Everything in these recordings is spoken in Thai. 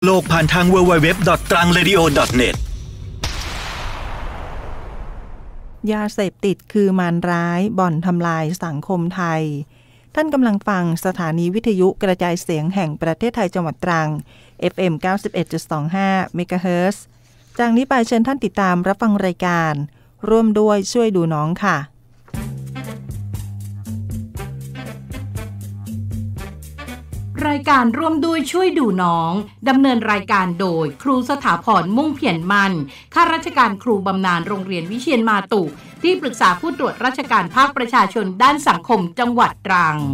โลกผ่านทาง www.trangradio.net ยาเสพติดคือมารร้ายบ่อนทำลายสังคมไทยท่านกำลังฟังสถานีวิทยุกระจายเสียงแห่งประเทศไทยจังหวัดตรัง FM 91.25 เมกะเฮิรตซ์จากนี้ไปเชิญท่านติดตามรับฟังรายการร่วมด้วยช่วยดูน้องค่ะรายการร่วมด้วยช่วยดูน้องดำเนินรายการโดยครูสถาพรมุ่งเพียรมันข้าราชการครูบำนาญโรงเรียนวิเชียรมาตุที่ปรึกษาผู้ตรวจราชการภาคประชาชนด้านสังคมจังหวัดตรัง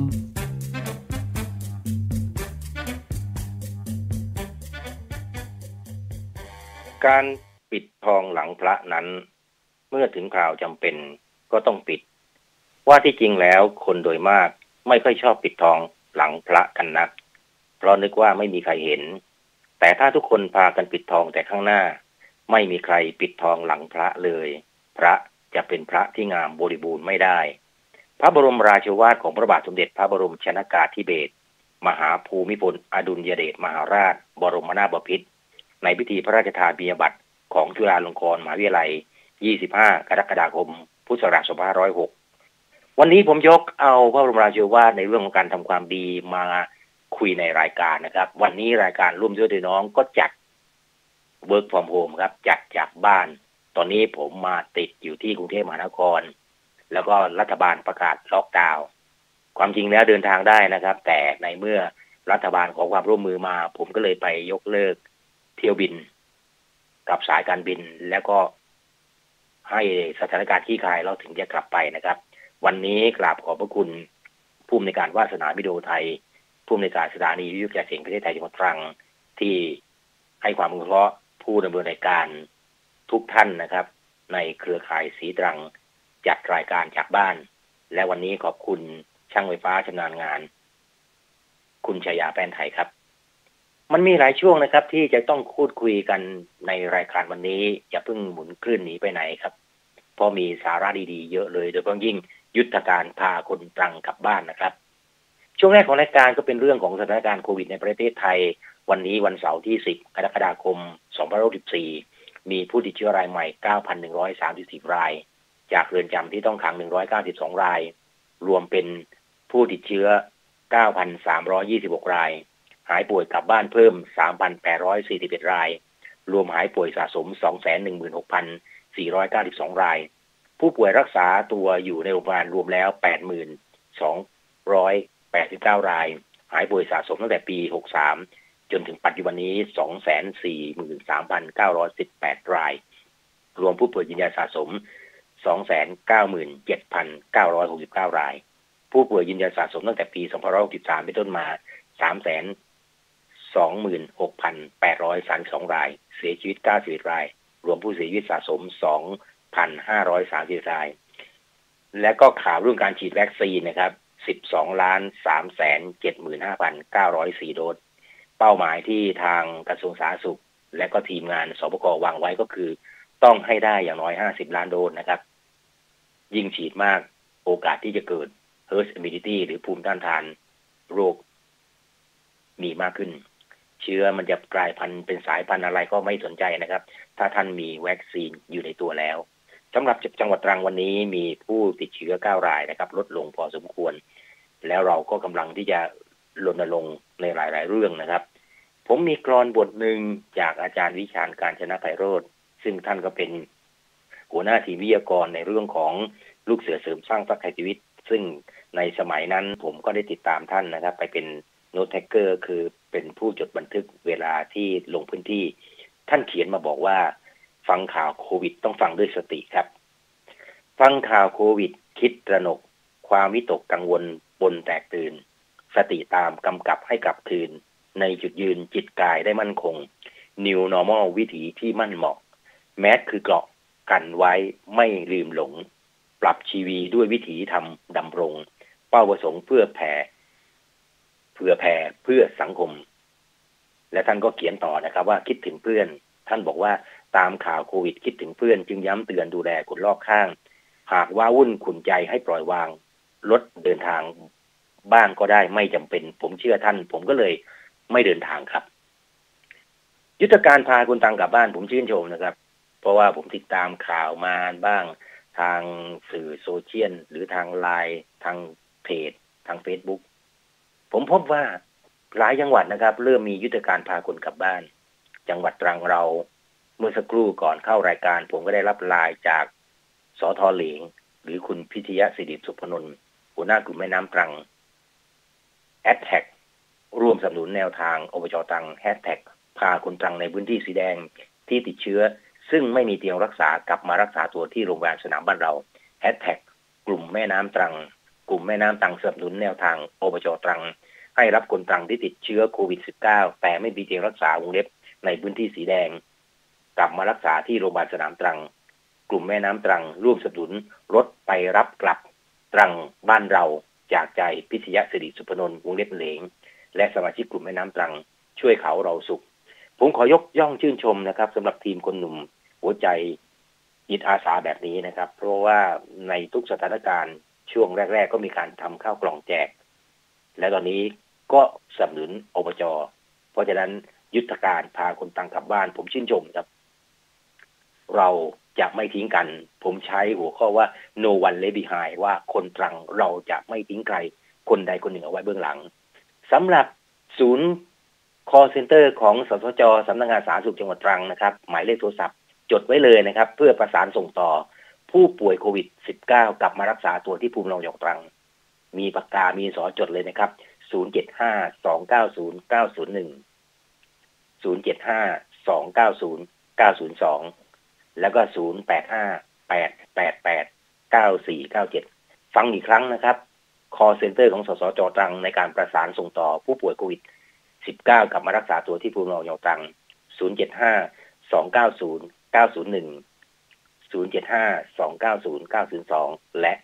การปิดทองหลังพระนั้นเมื่อถึงคราวจำเป็นก็ต้องปิดว่าที่จริงแล้วคนโดยมากไม่ค่อยชอบปิดทองหลังพระกันนักเพราะนึกว่าไม่มีใครเห็นแต่ถ้าทุกคนพากันปิดทองแต่ข้างหน้าไม่มีใครปิดทองหลังพระเลยพระจะเป็นพระที่งามบริบูรณ์ไม่ได้พระบรมราโชวาทของพระบาทสมเด็จพระบรมชนกาธิเบศรมหาภูมิพลอดุลยเดชมหาราชบรมนาถบพิตรในพิธีพระราชทานปริญญาบัตรของจุฬาลงกรณ์มหาวิทยาลัย25 กรกฎาคม พุทธศักราช 2506 วันนี้ผมยกเอาพระบรมราโชวาทในเรื่องของการทำความดีมาคุยในรายการนะครับวันนี้รายการร่วมด้วยน้องก็จัด Work from Home ครับจัดจากบ้านตอนนี้ผมมาติดอยู่ที่กรุงเทพมหานครแล้วก็รัฐบาลประกาศล็อกดาวน์ความจริงแล้วเดินทางได้นะครับแต่ในเมื่อรัฐบาลขอความร่วมมือมาผมก็เลยไปยกเลิกเที่ยวบินกับสายการบินแล้วก็ให้สถานการณ์คลี่คลายเราถึงจะกลับไปนะครับวันนี้กราบขอบพระคุณผู้อำนวยการวาสนาวิดีโอไทยผู้อำนวยการสถานีวิทยุกระจายเสียงประเทศไทยจังหวัดตรังที่ให้ความอนุเคราะห์ผู้ดำเนินรายการทุกท่านนะครับในเครือข่ายสีตรังจัดรายการจากบ้านและวันนี้ขอบคุณช่างไฟฟ้าชำนาญงานคุณชยาแป้นไทยครับมันมีหลายช่วงนะครับที่จะต้องพูดคุยกันในรายการวันนี้อย่าเพิ่งหมุนคลื่นหนีไปไหนครับเพราะมีสาระดีๆเยอะเลยโดยเฉพาะยิ่งยุทธการพาคนตรังกลับบ้านนะครับช่วงแรกของรายการก็เป็นเรื่องของสถานการณ์โควิดในประเทศไทยวันนี้วันเสาร์ที่10 กรกฎาคม 2564มีผู้ติดเชื้อรายใหม่ 9,134 รายจากเรือนจำที่ต้องขัง192รายรวมเป็นผู้ติดเชื้อ 9,326 รายหายป่วยกลับบ้านเพิ่ม 3,841 รายรวมหายป่วยสะสม 216,492 รายผู้ป่วยรักษาตัวอยู่ในโรงพยาบาลรวมแล้ว 82,89 รายหายป่วยสะสมตั้งแต่ปี 63 จนถึงปัจจุบันนี้ 243,918 รายรวมผู้ป่วยยืนยันสะสม 297,969 รายผู้ป่วยยืนยันสะสมตั้งแต่ปี 2563 เป็นต้นมา 326,832 รายเสียชีวิต91รายรวมผู้เสียชีวิตสะสม 2,530 รายและก็ข่าวเรื่องการฉีดวัคซีนนะครับ12,375,904 โดสเป้าหมายที่ทางกระทรวงสาธารณสุขและก็ทีมงานสบควางไว้ก็คือต้องให้ได้อย่างน้อย50ล้านโดสนะครับยิ่งฉีดมากโอกาสที่จะเกิด herd immunity หรือภูมิต้านทานโรคมีมากขึ้นเชื้อมันจะกลายพันธุ์เป็นสายพันธุ์อะไรก็ไม่สนใจนะครับถ้าท่านมีวัคซีนอยู่ในตัวแล้วสำหรับจังหวัดตรังวันนี้มีผู้ติดเชื้อ9รายนะครับลดลงพอสมควรแล้วเราก็กำลังที่จะรณรงค์ในหลายๆเรื่องนะครับผมมีกลอนบทหนึ่งจากอาจารย์วิชาญการชนะไพโรจน์ซึ่งท่านก็เป็นหัวหน้าทีมวิทยากรในเรื่องของลูกเสือเสริมสร้างพระไทยชีวิตซึ่งในสมัยนั้นผมก็ได้ติดตามท่านนะครับไปเป็นโน้ตแท็กเกอร์คือเป็นผู้จดบันทึกเวลาที่ลงพื้นที่ท่านเขียนมาบอกว่าฟังข่าวโควิดต้องฟังด้วยสติครับฟังข่าวโควิดคิดตระหนกความวิตกกังวลปนแตกตื่นสติตามกำกับให้กลับคืนในจุดยืนจิตกายได้มั่นคง New Normal วิถีที่มั่นเหมาะแมสคือเกราะกันไว้ไม่ลืมหลงปรับชีวีด้วยวิถีธรรมดำรงเป้าประสงค์เพื่อแผ่เพื่อสังคมและท่านก็เขียนต่อนะครับว่าคิดถึงเพื่อนท่านบอกว่าตามข่าวโควิดคิดถึงเพื่อนจึงย้ำเตือนดูแลคนรอบข้างหากว่าวุ่นขุ่นใจให้ปล่อยวางลดเดินทางบ้างก็ได้ไม่จำเป็นผมเชื่อท่านผมก็เลยไม่เดินทางครับยุทธการพาคนตรังกลับบ้านผมชื่นชมนะครับเพราะว่าผมติดตามข่าวมาบ้างทางสื่อโซเชียลหรือทางไลน์ทางเพจทาง Facebook ผมพบว่าหลายจังหวัดนะครับเริ่มมียุทธการพาคนกลับบ้านจังหวัดตรังเราเมื่อสักครู่ก่อนเข้ารายการผมก็ได้รับไลน์จากสท.เหลงหรือคุณพิทยสิริสุพนนท์หัวหน้ากลุ่มแม่น้ำตรังแฮชแท็กร่วมสนับสนุนแนวทางอบจ.ตรังแฮชแท็กพาคนตรังในพื้นที่สีแดงที่ติดเชื้อซึ่งไม่มีเตียงรักษากลับมารักษาตัวที่โรงพยาบาลสนามบ้านเราแฮชแท็กกลุ่มแม่น้ำตรังกลุ่มแม่น้ำตรังสนับสนุนแนวทางอบจ.ตรังให้รับคนตรังที่ติดเชื้อโควิด -19 แต่ไม่มีเตียงรักษาวงเล็บในพื้นที่สีแดงกลับมารักษาที่โรงพยาบาลสนามตรังกลุ่มแม่น้ำตรังร่วมสนับสนุนรถไปรับกลับตรังบ้านเราจากใจพิทยสิริสุพนนท์วงเล็บเหลงและสมาชิกกลุ่มแม่น้ำตรังช่วยเขาเราสุขผมขอยกย่องชื่นชมนะครับสำหรับทีมคนหนุ่มหัวใจจิตอาสาแบบนี้นะครับเพราะว่าในทุกสถานการณ์ช่วงแรกๆก็มีการทำข้าวกล่องแจกและตอนนี้ก็สนับสนุนอบจ.เพราะฉะนั้นยุทธการพาคนตรังกลับบ้านผมชื่นชมครับเราจะไม่ทิ้งกันผมใช้หัวข้อว่า no one left behind ว่าคนตรังเราจะไม่ทิ้งใครคนใดคนหนึ่งเอาไว้เบื้องหลังสำหรับศูนย์ call center ของสสจ.สำนักงานสาธารณสุขจังหวัดตรังนะครับหมายเลขโทรศัพท์จดไว้เลยนะครับเพื่อประสานส่งต่อผู้ป่วยโควิด -19 กลับมารักษาตัวที่ภูมิลำเนาจังหวัดตรังมีปากกามีสอจดเลยนะครับ075-290-901 075-290-902แล้วก็085-888-9497ฟังอีกครั้งนะครับ call center ของสสจ.ตรังในการประสานส่งต่อผู้ป่วยโควิด -19 กลับมารักษาตัวที่ภูมิลำเนาจังหวัดตรัง075-290-901 075-290-902และ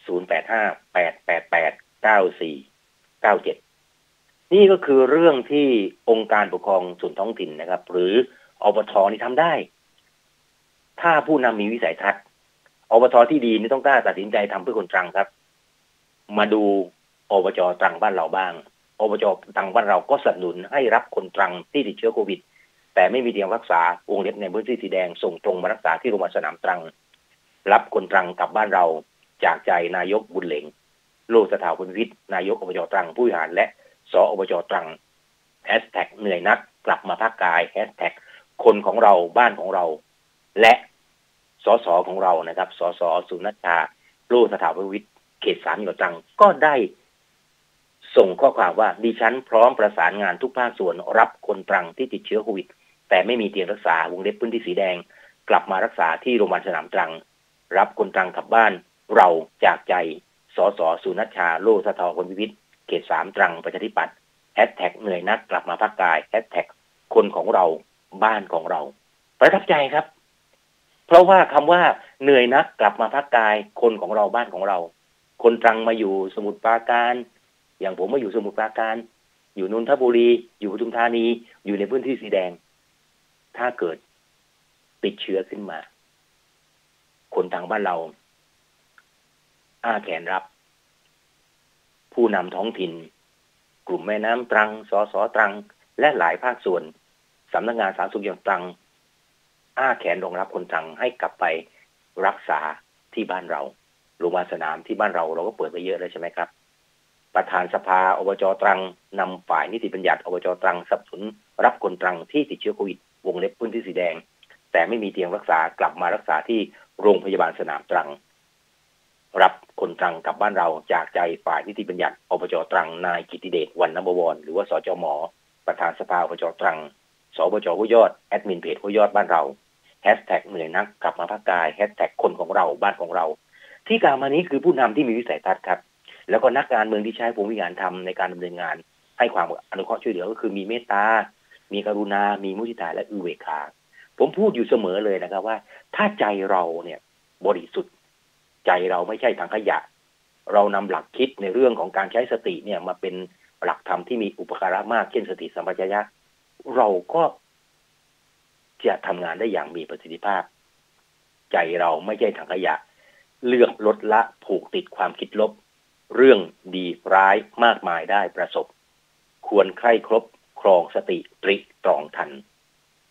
085-888-9497นี่ก็คือเรื่องที่องค์การปกครองส่วนท้องถิ่นนะครับหรืออบท.นี่ทำได้ถ้าผู้นำมีวิสัยทัศน์อบจ.ที่ดีนี่ต้องกล้าตัดสินใจทำเพื่อคนตรังครับมาดูอบจ.ตรังบ้านเราบ้างอบจ.ตรังบ้านเราก็สนับสนุนให้รับคนตรังที่ติดเชื้อโควิดแต่ไม่มีเตียงรักษาวงเล็บในพื้นที่สีแดงส่งตรงมารักษาที่โรงพยาบาลสนามตรังรับคนตรังกลับบ้านเราจากใจนายกบุญเหลงโลสถาพลวิทย์นายกอบจ.ตรังผู้บริหารและสอบจ.ตรังแฮชแท็กเหนื่อยนักกลับมาภาคกายแฮชแท็กคนของเราบ้านของเราและสสของเรานะครับสสสุนัชชาโลสถาพลวิทย์เขต 3 จังหวัดตรังก็ได้ส่งข้อความว่าดิฉันพร้อมประสานงานทุกภาคส่วนรับคนตรังที่ติดเชื้อโควิดแต่ไม่มีเตียงรักษาวงเล็บพื้นที่สีแดงกลับมารักษาที่โรงพยาบาลสนามตรังรับคนตรังกลับบ้านเราจากใจสสสุนัชชาโลสถาพลวิทย์เขต 3 ตรังประชาธิปัตย์แฮชแท็กเหนื่อยนักกลับมาภาคกายแฮชแท็กคนของเราบ้านของเราประทับใจครับเพราะว่าคำว่าเหนื่อยนักกลับมาภาคกายคนของเราบ้านของเราคนตรังมาอยู่สมุทรปราการอย่างผมมาอยู่สมุทรปราการอยู่นนทบุรีอยู่ปทุมธานีอยู่ในพื้นที่สีแดงถ้าเกิดติดเชื้อขึ้นมาคนทางบ้านเราอ้าแขนรับผู้นำท้องถิ่นกลุ่มแม่น้ำตรังสสตรังและหลายภาคส่วนสำนักงานสาธารณสุขจังหวัดตรังอ้าแขนรองรับคนตรังให้กลับไปรักษาที่บ้านเราโรงพยาบาลสนามที่บ้านเราก็เปิดไปเยอะเลยใช่ไหมครับประธานสภาอบจ.ตรังนำฝ่ายนิติบัญญัติอบจ.ตรังสนับสนุนรับคนตรังที่ติดเชื้อโควิดวงเล็บพื้นที่สีแดงแต่ไม่มีเตียงรักษากลับมารักษาที่โรงพยาบาลสนามตรังรับคนตรังกลับบ้านเราจากใจฝ่ายนิติบัญญัติอบจ.ตรังนายกิติเดชวรรณบวรหรือว่าสจม.ประธานสภาอบจ.ตรังสบจ.ห้วยยอดแอดมินเพจห้วยยอดบ้านเราแฮชแท็กเหนื่อยนักกลับมาภาคกายแฮชแท็กคนของเราบ้านของเราที่กล่าวมานี้คือผู้นำที่มีวิสัยทัศน์ครับแล้วก็นักการเมืองที่ใช้ภูมิวิญญาณธรรมในการดำเนินงานให้ความอนุเคราะห์ช่วยเหลือก็คือมีเมตตามีกรุณามีมุทิตาและอุเบกขาผมพูดอยู่เสมอเลยนะครับว่าถ้าใจเราเนี่ยบริสุทธิ์ใจเราไม่ใช่ถังขยะเรานำหลักคิดในเรื่องของการใช้สติเนี่ยมาเป็นหลักธรรมที่มีอุปการะมากเช่นสติสัมปชัญญะเราก็จะทำงานได้อย่างมีประสิทธิภาพใจเราไม่ใช่ถังขยะเลือกลดละผูกติดความคิดลบเรื่องดีร้ายมากมายได้ประสบควรใคร่ครบครองสติตริตรองทันป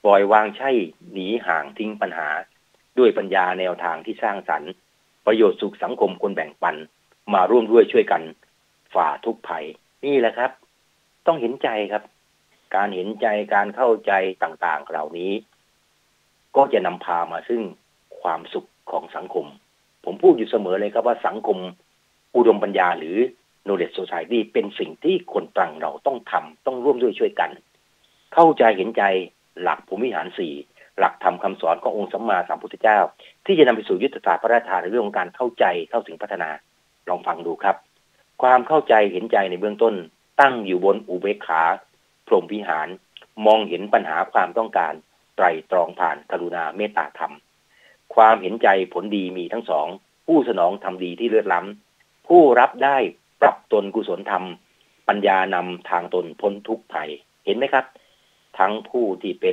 ปล่อยวางใช่หนีห่างทิ้งปัญหาด้วยปัญญาแนวทางที่สร้างสรรค์ประโยชน์สุขสังคมคนแบ่งปันมาร่วมด้วยช่วยกันฝ่าทุกภัยนี่แหละครับต้องเห็นใจครับการเห็นใจการเข้าใจต่างๆเหล่านี้ก็จะนำพามาซึ่งความสุขของสังคมผมพูดอยู่เสมอเลยครับว่าสังคมอุดมปัญญาหรือ Knowledge Society เป็นสิ่งที่คนตรังเราต้องทำต้องร่วมด้วยช่วยกันเข้าใจเห็นใจหลักพรหมวิหาร 4หลักธรรมคำสอนขององค์สัมมาสัมพุทธเจ้าที่จะนำไปสู่ยุทธศาสตร์พระราชทานในเรื่องของการเข้าใจเข้าถึงพัฒนาลองฟังดูครับความเข้าใจเห็นใจในเบื้องต้นตั้งอยู่บนอุเบกขาพรหมวิหารมองเห็นปัญหาความต้องการไตร่ตรองผ่านกรุณาเมตตาธรรมความเห็นใจผลดีมีทั้งสองผู้สนองทำดีที่เลิศล้ำผู้รับได้ปรับตนกุศลธรรมปัญญานำทางตนพ้นทุกข์ภัยเห็นไหมครับทั้งผู้ที่เป็น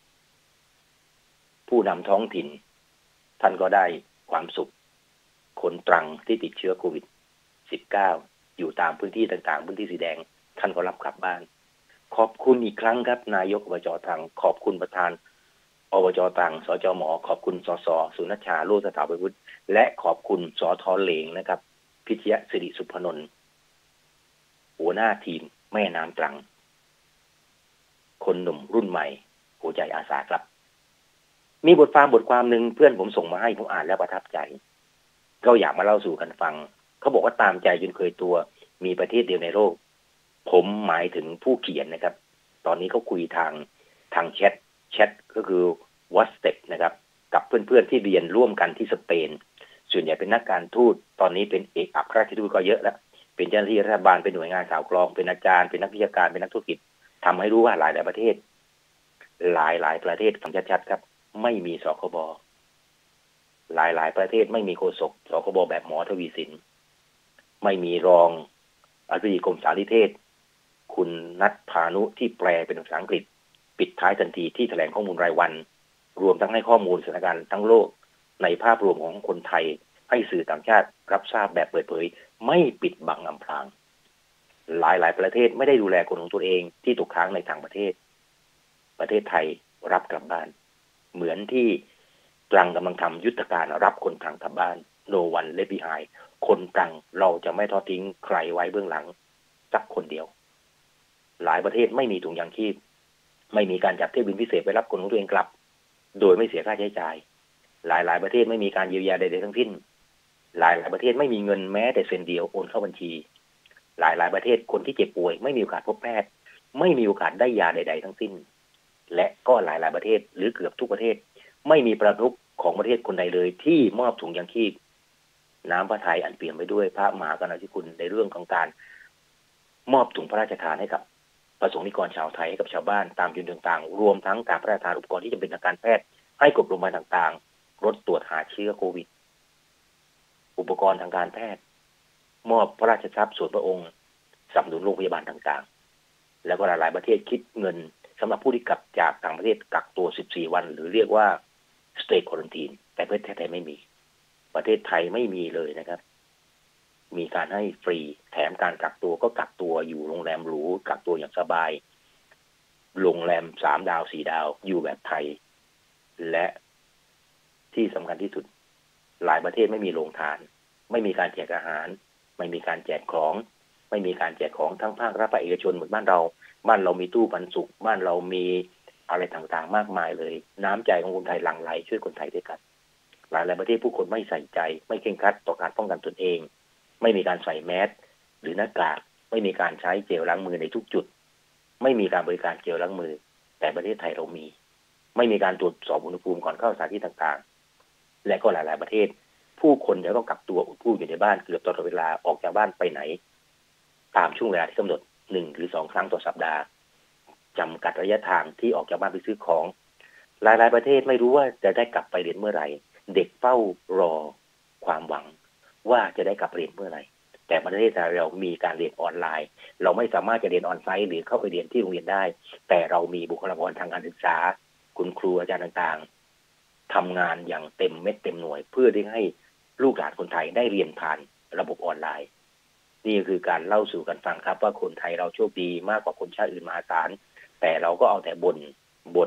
ผู้นำท้องถิ่นท่านก็ได้ความสุขคนตรังที่ติดเชื้อโควิด -19 อยู่ตามพื้นที่ต่างๆพื้นที่สีแดงท่านก็รับกลับบ้านขอบคุณอีกครั้งครับนายกอบจ.ตรังขอบคุณประธานอบจ.ตรังสจหมอขอบคุณสสสุนัชชาโลสถาปวุฒิและขอบคุณสท.เหลงนะครับพิชยสิริสุพนนท์หัวหน้าทีมแม่น้ำตรังคนหนุ่มรุ่นใหม่หัวใจอาสาครับมีบทความหนึ่งเพื่อนผมส่งมาให้ผมอ่านแล้วประทับใจก็อยากมาเล่าสู่กันฟังเขาบอกว่าตามใจจนเคยตัวมีประเทศเดียวในโลกผมหมายถึงผู้เขียนนะครับตอนนี้เขาคุยทางแชทก็คือ WhatsApp นะครับกับเพื่อนๆที่เรียนร่วมกันที่สเปนส่วนใหญ่เป็นนักการทูตตอนนี้เป็นเอกอัครราชทูตก็เยอะแล้วเป็นเจ้าหน้าที่รัฐบาลเป็นหน่วยงานข่าวกรองเป็นอาจารย์เป็นนักวิชาการเป็นนักธุรกิจทำให้รู้ว่าหลายประเทศหลายประเทศฟังชัดๆครับไม่มีสคบหลายประเทศไม่มีโฆษกสคบแบบหมอทวีสินไม่มีรองอธิบดีกรมสารีเทศคุณนัทพานุที่แปลเป็นภาษาอังกฤษปิดท้ายทันทีที่แถลงข้อมูลรายวันรวมทั้งให้ข้อมูลสถานการณ์ทั้งโลกในภาพรวมของคนไทยให้สื่อต่างชาติรับทราบแบบเปิดเผยไม่ปิดบังอำพรางหลายประเทศไม่ได้ดูแลคนของตัวเองที่ตกค้างในต่างประเทศไทยรับกลับบ้านเหมือนที่ตรังกำลังทำยุทธการรับคนตรังกลับบ้าน No one left behind คนตรังเราจะไม่ทอดทิ้งใครไว้เบื้องหลังสักคนเดียวหลายประเทศไม่มีถุงยางชีพไม่มีการจัดเที่ยวบินพิเศษไปรับคนของตัวเองกลับโดยไม่เสียค่าใช้จ่ายหลายประเทศไม่มีการเยียวยาใดๆทั้งสิ้นหลายประเทศไม่มีเงินแม้แต่เซนเดียวโอนเข้าบัญชีหลายประเทศคนที่เจ็บป่วยไม่มีโอกาสพบแพทย์ไม่มีโอกาสได้ยาใดๆทั้งสิ้นและก็หลายประเทศหรือเกือบทุกประเทศไม่มีประมุขของประเทศคนใดเลยที่มอบถุงยางชีพน้ำพระทัยอันเปี่ยมไปด้วยพระมหากรุณาธิคุณในเรื่องของการมอบถุงพระราชทานให้กับประสงค์นิกรชาวไทยให้กับชาวบ้านตามจุดต่างๆรวมทั้งการพระราชทานอุปกรณ์ที่จำเป็นทางการแพทย์ให้กับโรงพยาบาลต่างๆรถตรวจหาเชื้อโควิดอุปกรณ์ทางการแพทย์มอบพระราชทรัพย์ส่วนพระองค์สนับสนุนโรงพยาบาลต่างๆแล้วก็หลายประเทศคิดเงินสำหรับผู้ที่กลับจากต่างประเทศกักตัว14วันหรือเรียกว่า Stay Quarantine แต่ประเทศไทยไม่มีประเทศไทยไม่มีเลยนะครับมีการให้ฟรีแถมการกักตัวก็กักตัวอยู่โรงแรมหรูกักตัวอย่างสบายโรงแรม3 ดาว4 ดาวอยู่แบบไทยและที่สำคัญที่สุดหลายประเทศไม่มีโรงทานไม่มีการแจกอาหารไม่มีการแจกของไม่มีการแจกของทั้งภาครัฐภาคเอกชนเหมือนบ้านเรามีตู้ปันสุขบ้านเรามีอะไรต่างๆมากมายเลยน้ำใจของคนไทยหลั่งไหลช่วยคนไทยด้วยกันหลายประเทศผู้คนไม่ใส่ใจไม่เคร่งครัดต่อการป้องกันตนเองไม่มีการใส่แมสหรือหน้ากากไม่มีการใช้เจลล้างมือในทุกจุดไม่มีการบริการเจลล้างมือแต่ประเทศไทยเรามีไม่มีการตรวจสอบอุณหภูมิก่อนเข้าสถานที่ต่างๆและก็หลายประเทศผู้คนจะต้องกักตัวอุดอู้อยู่ในบ้านเกือบตลอดเวลาออกจากบ้านไปไหนตามช่วงเวลาที่กำหนด1 หรือ 2 ครั้งต่อสัปดาห์จำกัดระยะทางที่ออกจากบ้านไปซื้อของหลายประเทศไม่รู้ว่าจะได้กลับไปเรียนเมื่อไหร่เด็กเฝ้ารอความหวังว่าจะได้กลับเรียนเมื่อไหร่แต่ประเทศไทยเรามีการเรียนออนไลน์เราไม่สามารถจะเรียนออนไซต์หรือเข้าไปเรียนที่โรงเรียนได้แต่เรามีบุคลากรทางการศึกษาคุณครูอาจารย์ต่างๆทำงานอย่างเต็มเม็ดเต็มหน่วยเพื่อที่ให้ลูกหลานคนไทยได้เรียนผ่านระบบออนไลน์นี่คือการเล่าสู่กันฟังครับว่าคนไทยเราโชคดีมากกว่าคนชาติอื่นมหาศาลแต่เราก็เอาแต่บ่น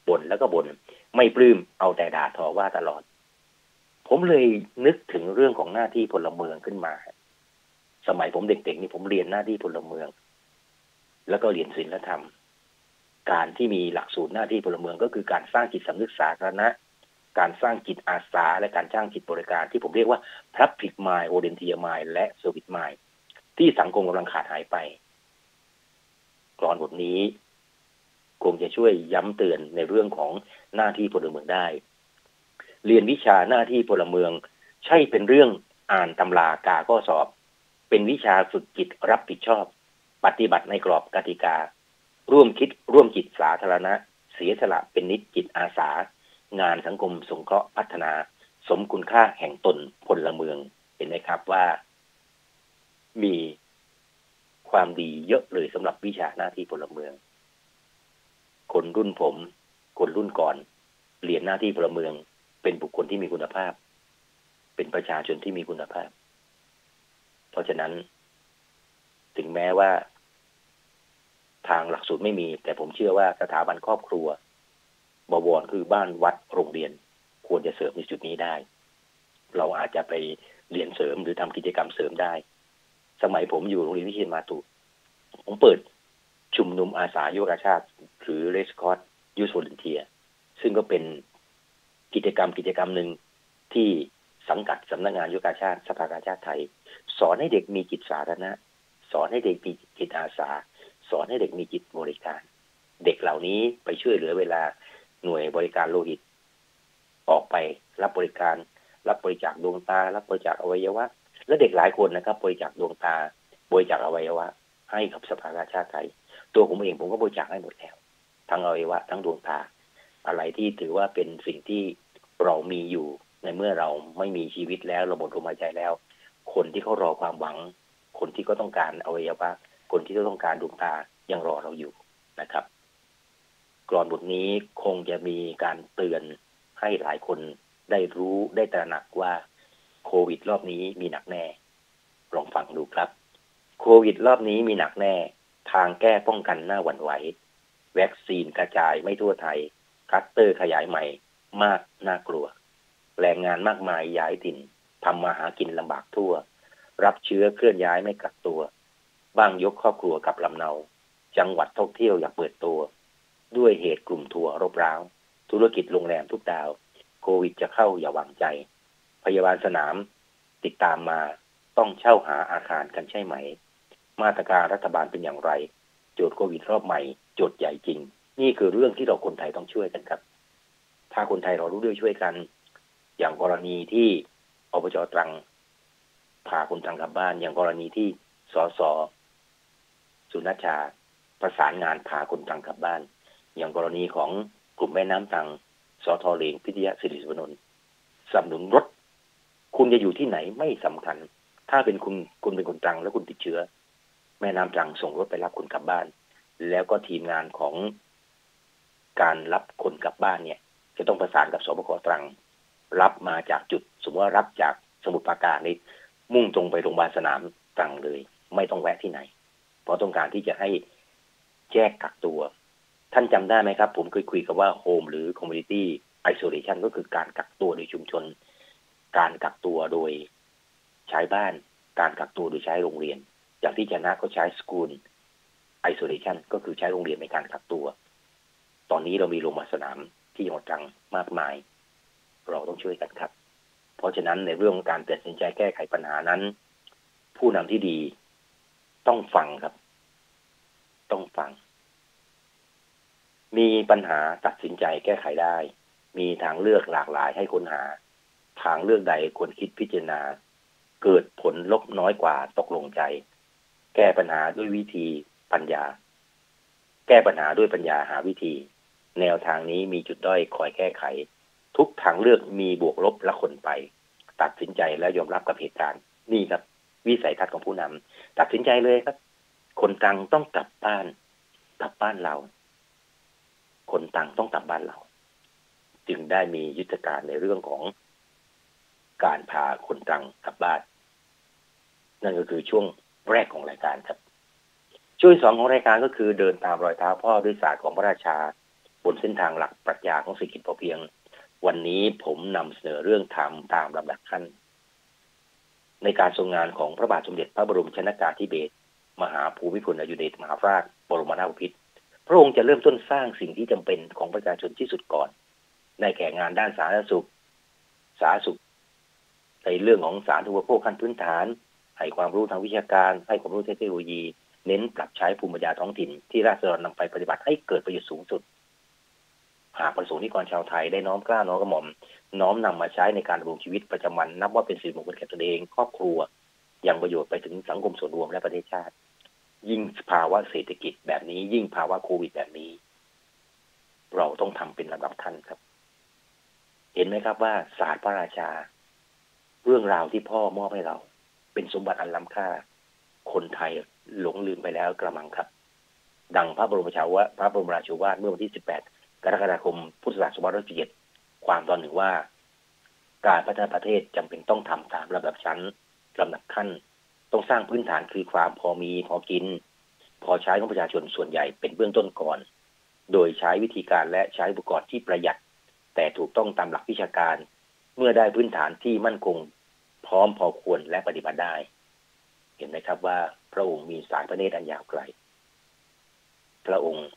บ่นแล้วก็บ่นไม่ปลื้มเอาแต่ด่าทอว่าตลอดผมเลยนึกถึงเรื่องของหน้าที่พลเมืองขึ้นมาสมัยผมเด็กๆนี่ผมเรียนหน้าที่พลเมืองแล้วก็เรียนศีลธรรมการที่มีหลักสูตรหน้าที่พลเมืองก็คือการสร้างจิตสำนึกสาธารณะการสร้างจิตอาสาและการสร้างจิตบริการที่ผมเรียกว่า Public Mind Volunteer Mind และ Service Mind ที่สังคมกำลังขาดหายไปกลอนบทนี้คงจะช่วยย้ำเตือนในเรื่องของหน้าที่พลเมืองได้เรียนวิชาหน้าที่พลเมืองใช่เป็นเรื่องอ่านตำรากาข้อสอบเป็นวิชาฝึกจิตรับผิดชอบปฏิบัติในกรอบกติการ่วมคิดร่วมจิตสาธารณะเสียสละเป็นนิจจิตอาสางานสังคมสงเคราะห์พัฒนาสมคุณค่าแห่งตนพลเมืองเห็นไหมครับว่ามีความดีเยอะเลยสำหรับวิชาหน้าที่พลเมืองคนรุ่นผมคนรุ่นก่อนเรียนหน้าที่พลเมืองเป็นบุคคลที่มีคุณภาพเป็นประชาชนที่มีคุณภาพเพราะฉะนั้นถึงแม้ว่าทางหลักสูตรไม่มีแต่ผมเชื่อว่าสถาบันครอบครัวบวรคือบ้านวัดโรงเรียนควรจะเสริมในจุดนี้ได้เราอาจจะไปเรียนเสริมหรือทำกิจกรรมเสริมได้สมัยผมอยู่โรงเรียนวิเชียรมาตุผมเปิดชุมนุมอาสายุวกาชาติหรือ Red Cross Youth Volunteer ซึ่งก็เป็นกิจกรรมหนึ่งที่สังกัดสำนักงานยุวกาชาติสภากาชาติไทยสอนให้เด็กมีจิตสาธารณะสอนให้เด็กมีจิตอาสาสอนให้เด็กมีจิตบริการเด็กเหล่านี้ไปช่วยเหลือเวลาหน่วยบริการโลหิตออกไปรับบริจาคดวงตารับบริจาคอวัยวะและเด็กหลายคนนะครับบริจาคดวงตาบริจาคอวัยวะให้กับสภากาชาติไทยตัวผมเองผมก็บริจาคให้หมดแล้วทั้งอวัยวะทั้งดวงตาอะไรที่ถือว่าเป็นสิ่งที่เรามีอยู่ในเมื่อเราไม่มีชีวิตแล้วเราหมดลมหายใจแล้วคนที่เขารอความหวังคนที่เขาต้องการอวัยวะคนที่เขาต้องการดวงตายังรอเราอยู่นะครับกลอนบทนี้คงจะมีการเตือนให้หลายคนได้รู้ได้ตระหนักว่าโควิดรอบนี้มีหนักแน่ลองฟังดูครับโควิดรอบนี้มีหนักแน่ทางแก้ป้องกันน่าหวั่นไหววัคซีนกระจายไม่ทั่วไทยคลัสเตอร์ขยายใหม่มากน่ากลัวแรงงานมากมายย้ายถิ่นทำมาหากินลำบากทั่วรับเชื้อเคลื่อนย้ายไม่กักตัวบ้างยกครอบครัวกับลำเนาจังหวัดท่องเที่ยวอยากเปิดตัวด้วยเหตุกลุ่มทัวร์รบร้าวธุรกิจโรงแรมทุกดาวโควิดจะเข้าอย่าวางใจพยาบาลสนามติดตามมาต้องเช่าหาอาคารกันใช่ไหมมาตรการรัฐบาลเป็นอย่างไรโจทย์โควิดรอบใหม่โจทย์ใหญ่จริงนี่คือเรื่องที่เราคนไทยต้องช่วยกันครับถ้าคนไทยเรารู้ด้วยช่วยกันอย่างกรณีที่อบจ.ตรังพาคนตรังกลับบ้านอย่างกรณีที่สส.สุนัชชาประสานงานพาคนตรังกลับบ้านอย่างกรณีของกลุ่มแม่น้ำตรังสท.เหลงพิทยาศิริสุวรรณสนับสนุนรถคุณจะอยู่ที่ไหนไม่สำคัญถ้าเป็นคุณเป็นคนตรังแล้วคุณติดเชื้อแม่น้ำตรังส่งรถไปรับคุณกลับบ้านแล้วก็ทีมงานของการรับคนกลับบ้านเนี่ยจะต้องประสานกับสบค.ตรังรับมาจากจุดสมมติว่ารับจากสมุทรปราการนี่มุ่งตรงไปโรงพยาบาลสนามตรังเลยไม่ต้องแวะที่ไหนเพราะต้องการที่จะให้แยกกักตัวท่านจำได้ไหมครับผมเคยคุยกับว่าโฮมหรือ community isolation ก็คือการกักตัวโดยชุมชนการกักตัวโดยใช้บ้านการกักตัวโดยใช้โรงเรียนอย่างที่จะนะก็ใช้ school isolation ก็คือใช้โรงเรียนในการกักตัวตอนนี้เรามีโรงพยาบาลสนามที่จังหวัดตรังมากมายเราต้องช่วยกันครับเพราะฉะนั้นในเรื่องการตัดสินใจแก้ไขปัญหานั้นผู้นำที่ดีต้องฟังครับต้องฟังมีปัญหาตัดสินใจแก้ไขได้มีทางเลือกหลากหลายให้ค้นหาทางเลือกใดควรคิดพิจารณาเกิดผลลบน้อยกว่าตกลงใจแก้ปัญหาด้วยวิธีปัญญาแก้ปัญหาด้วยปัญญาหาวิธีแนวทางนี้มีจุดด้อยคอยแก้ไขทุกทางเลือกมีบวกลบละคนไปตัดสินใจและยอมรับกับเหตุการณ์นี่ครับวิสัยทัศน์ของผู้นำตัดสินใจเลยครับคนตรังต้องกลับบ้านเราคนตรังต้องกลับบ้านเราจึงได้มียุทธการในเรื่องของการพาคนตรังกลับบ้านนั่นก็คือช่วงแรกของรายการครับช่วง2ของรายการก็คือเดินตามรอยเท้าพ่อด้วยศาสตร์ของพระราชาบนเส้นทางหลักปรัชญาของเศรษฐกิจพอเพียงวันนี้ผมนำเสนอเรื่องธรรมตามลำดับขั้นในการทรงงานของพระบาทสมเด็จพระบรมชนกาธิเบศรมหาภูมิพลอดุลยเดชมหาราชบรมนาถบพิตรพระองค์จะเริ่มต้นสร้างสิ่งที่จำเป็นของประชาชนที่สุดก่อนในแก่งานด้านสาธารณสุขในเรื่องของสาธารณูปโภคขั้นพื้นฐานให้ความรู้ทางวิชาการให้ความรู้เทคโนโลยีเน้นปรับใช้ภูมิปัญญาท้องถิ่นที่ราษฎรนำไปปฏิบัติให้เกิดประโยชน์สูงสุดหากประสงค์นิกรชาวไทยได้น้อมกล้าน้อมกระหม่อมน้อมนำมาใช้ในการดำรงชีวิตประจำวันนับว่าเป็นสิริมงคลแก่ตนเองครอบครัวยังประโยชน์ไปถึงสังคมส่วนรวมและประเทศชาติยิ่งภาวะเศรษฐกิจแบบนี้ยิ่งภาวะโควิดแบบนี้เราต้องทำเป็นลำดับขั้นครับเห็นไหมครับว่าศาสตร์พระราชาเรื่องราวที่พ่อมอบให้เราเป็นสมบัติอันล้ำค่าคนไทยหลงลืมไปแล้วกระมังครับดังพระบรมราโชวาทเมื่อวันที่18 กรกฎาคมพุทธศักราช2507ความตอนหนึ่งว่าการพัฒนาประเทศจำเป็นต้องทำตามลำดับชั้นลำดับขั้นต้องสร้างพื้นฐานคือความพอมีพอกินพอใช้ของประชาชนส่วนใหญ่เป็นเบื้องต้นก่อนโดยใช้วิธีการและใช้อุปกรณ์ที่ประหยัดแต่ถูกต้องตามหลักวิชาการเมื่อได้พื้นฐานที่มั่นคงพร้อมพอควรและปฏิบัติได้เห็นไหมครับว่าพระองค์มีสายพระเนตรอันยาวไกลพระองค์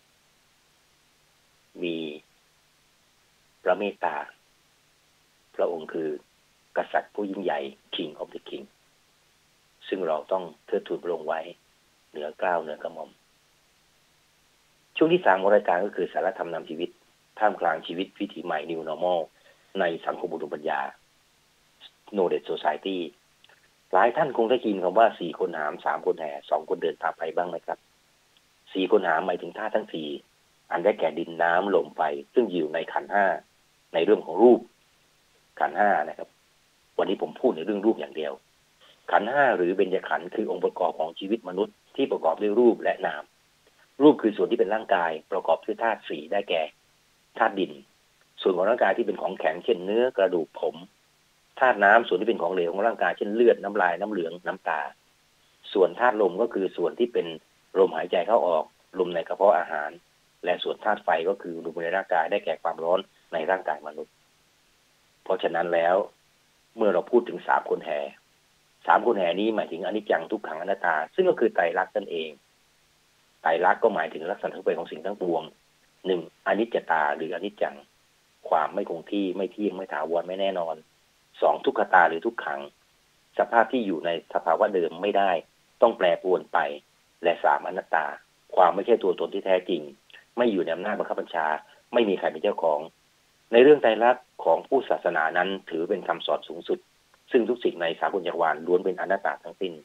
มีพระเมตตาพระองค์คือกษัตริย์ผู้ยิ่งใหญ่ King of the King ซึ่งเราต้องเทิดทูนพระองค์ไว้เหนือเกล้าเหนือกระหม่อมช่วงที่3ของรายการก็คือสาระธรรมนำชีวิตท่ามกลางชีวิตวิถีใหม่ New Normal ในสังคมอุดมปัญญา Knowledge Society หลายท่านคงได้ยินคำว่า4คนหาม3คนแห่2คนเดินตามไปบ้างไหมครับ4คนหามหมายถึงธาตุทั้ง4อันได้แก่ดินน้ำลมไฟซึ่งอยู่ในขันธ์5ในเรื่องของรูปขันธ์5นะครับวันนี้ผมพูดในเรื่องรูปอย่างเดียวขันธ์5หรือเบญจขันธ์คือองค์ประกอบของชีวิตมนุษย์ที่ประกอบด้วยรูปและนามรูปคือส่วนที่เป็นร่างกายประกอบด้วยธาตุ4ได้แก่ธาตุดินส่วนของร่างกายที่เป็นของแข็งเช่นเนื้อกระดูกผมธาตุน้ำส่วนที่เป็นของเหลวของร่างกายเช่นเลือดน้ำลายน้ำเหลืองน้ำตาส่วนธาตุลมก็คือส่วนที่เป็นลมหายใจเข้าออกลมในกระเพาะอาหารและส่วนธาตุไฟก็คือลมในร่างกายได้แก่ความร้อนในร่างกายมนุษย์เพราะฉะนั้นแล้วเมื่อเราพูดถึง3คนแห่3คนแห่นี้หมายถึงอนิจจังทุกขังอนัตตาซึ่งก็คือไตรลักษณ์นั่นเองไตรลักษณ์ก็หมายถึงลักษณะทั่วไปของสิ่งทั้งปวง1อนิจจตาหรืออนิจจังความไม่คงที่ไม่เที่ยงไม่ถาวรไม่แน่นอน2ทุกขตาหรือทุกขังสภาพที่อยู่ในสภาวะเดิมไม่ได้ต้องแปรปรวนไปและ3อนัตตาความไม่ใช่ตัวตนที่แท้จริงไม่อยู่ในอำนาจบังคับบัญชาไม่มีใครเป็นเจ้าของในเรื่องไตรลักษณ์ของผู้ศาสนานั้นถือเป็นคำสอนสูงสุดซึ่งทุกสิ่งในสากลจักรวาลล้วนเป็นอนัตตาทั้งสิ้น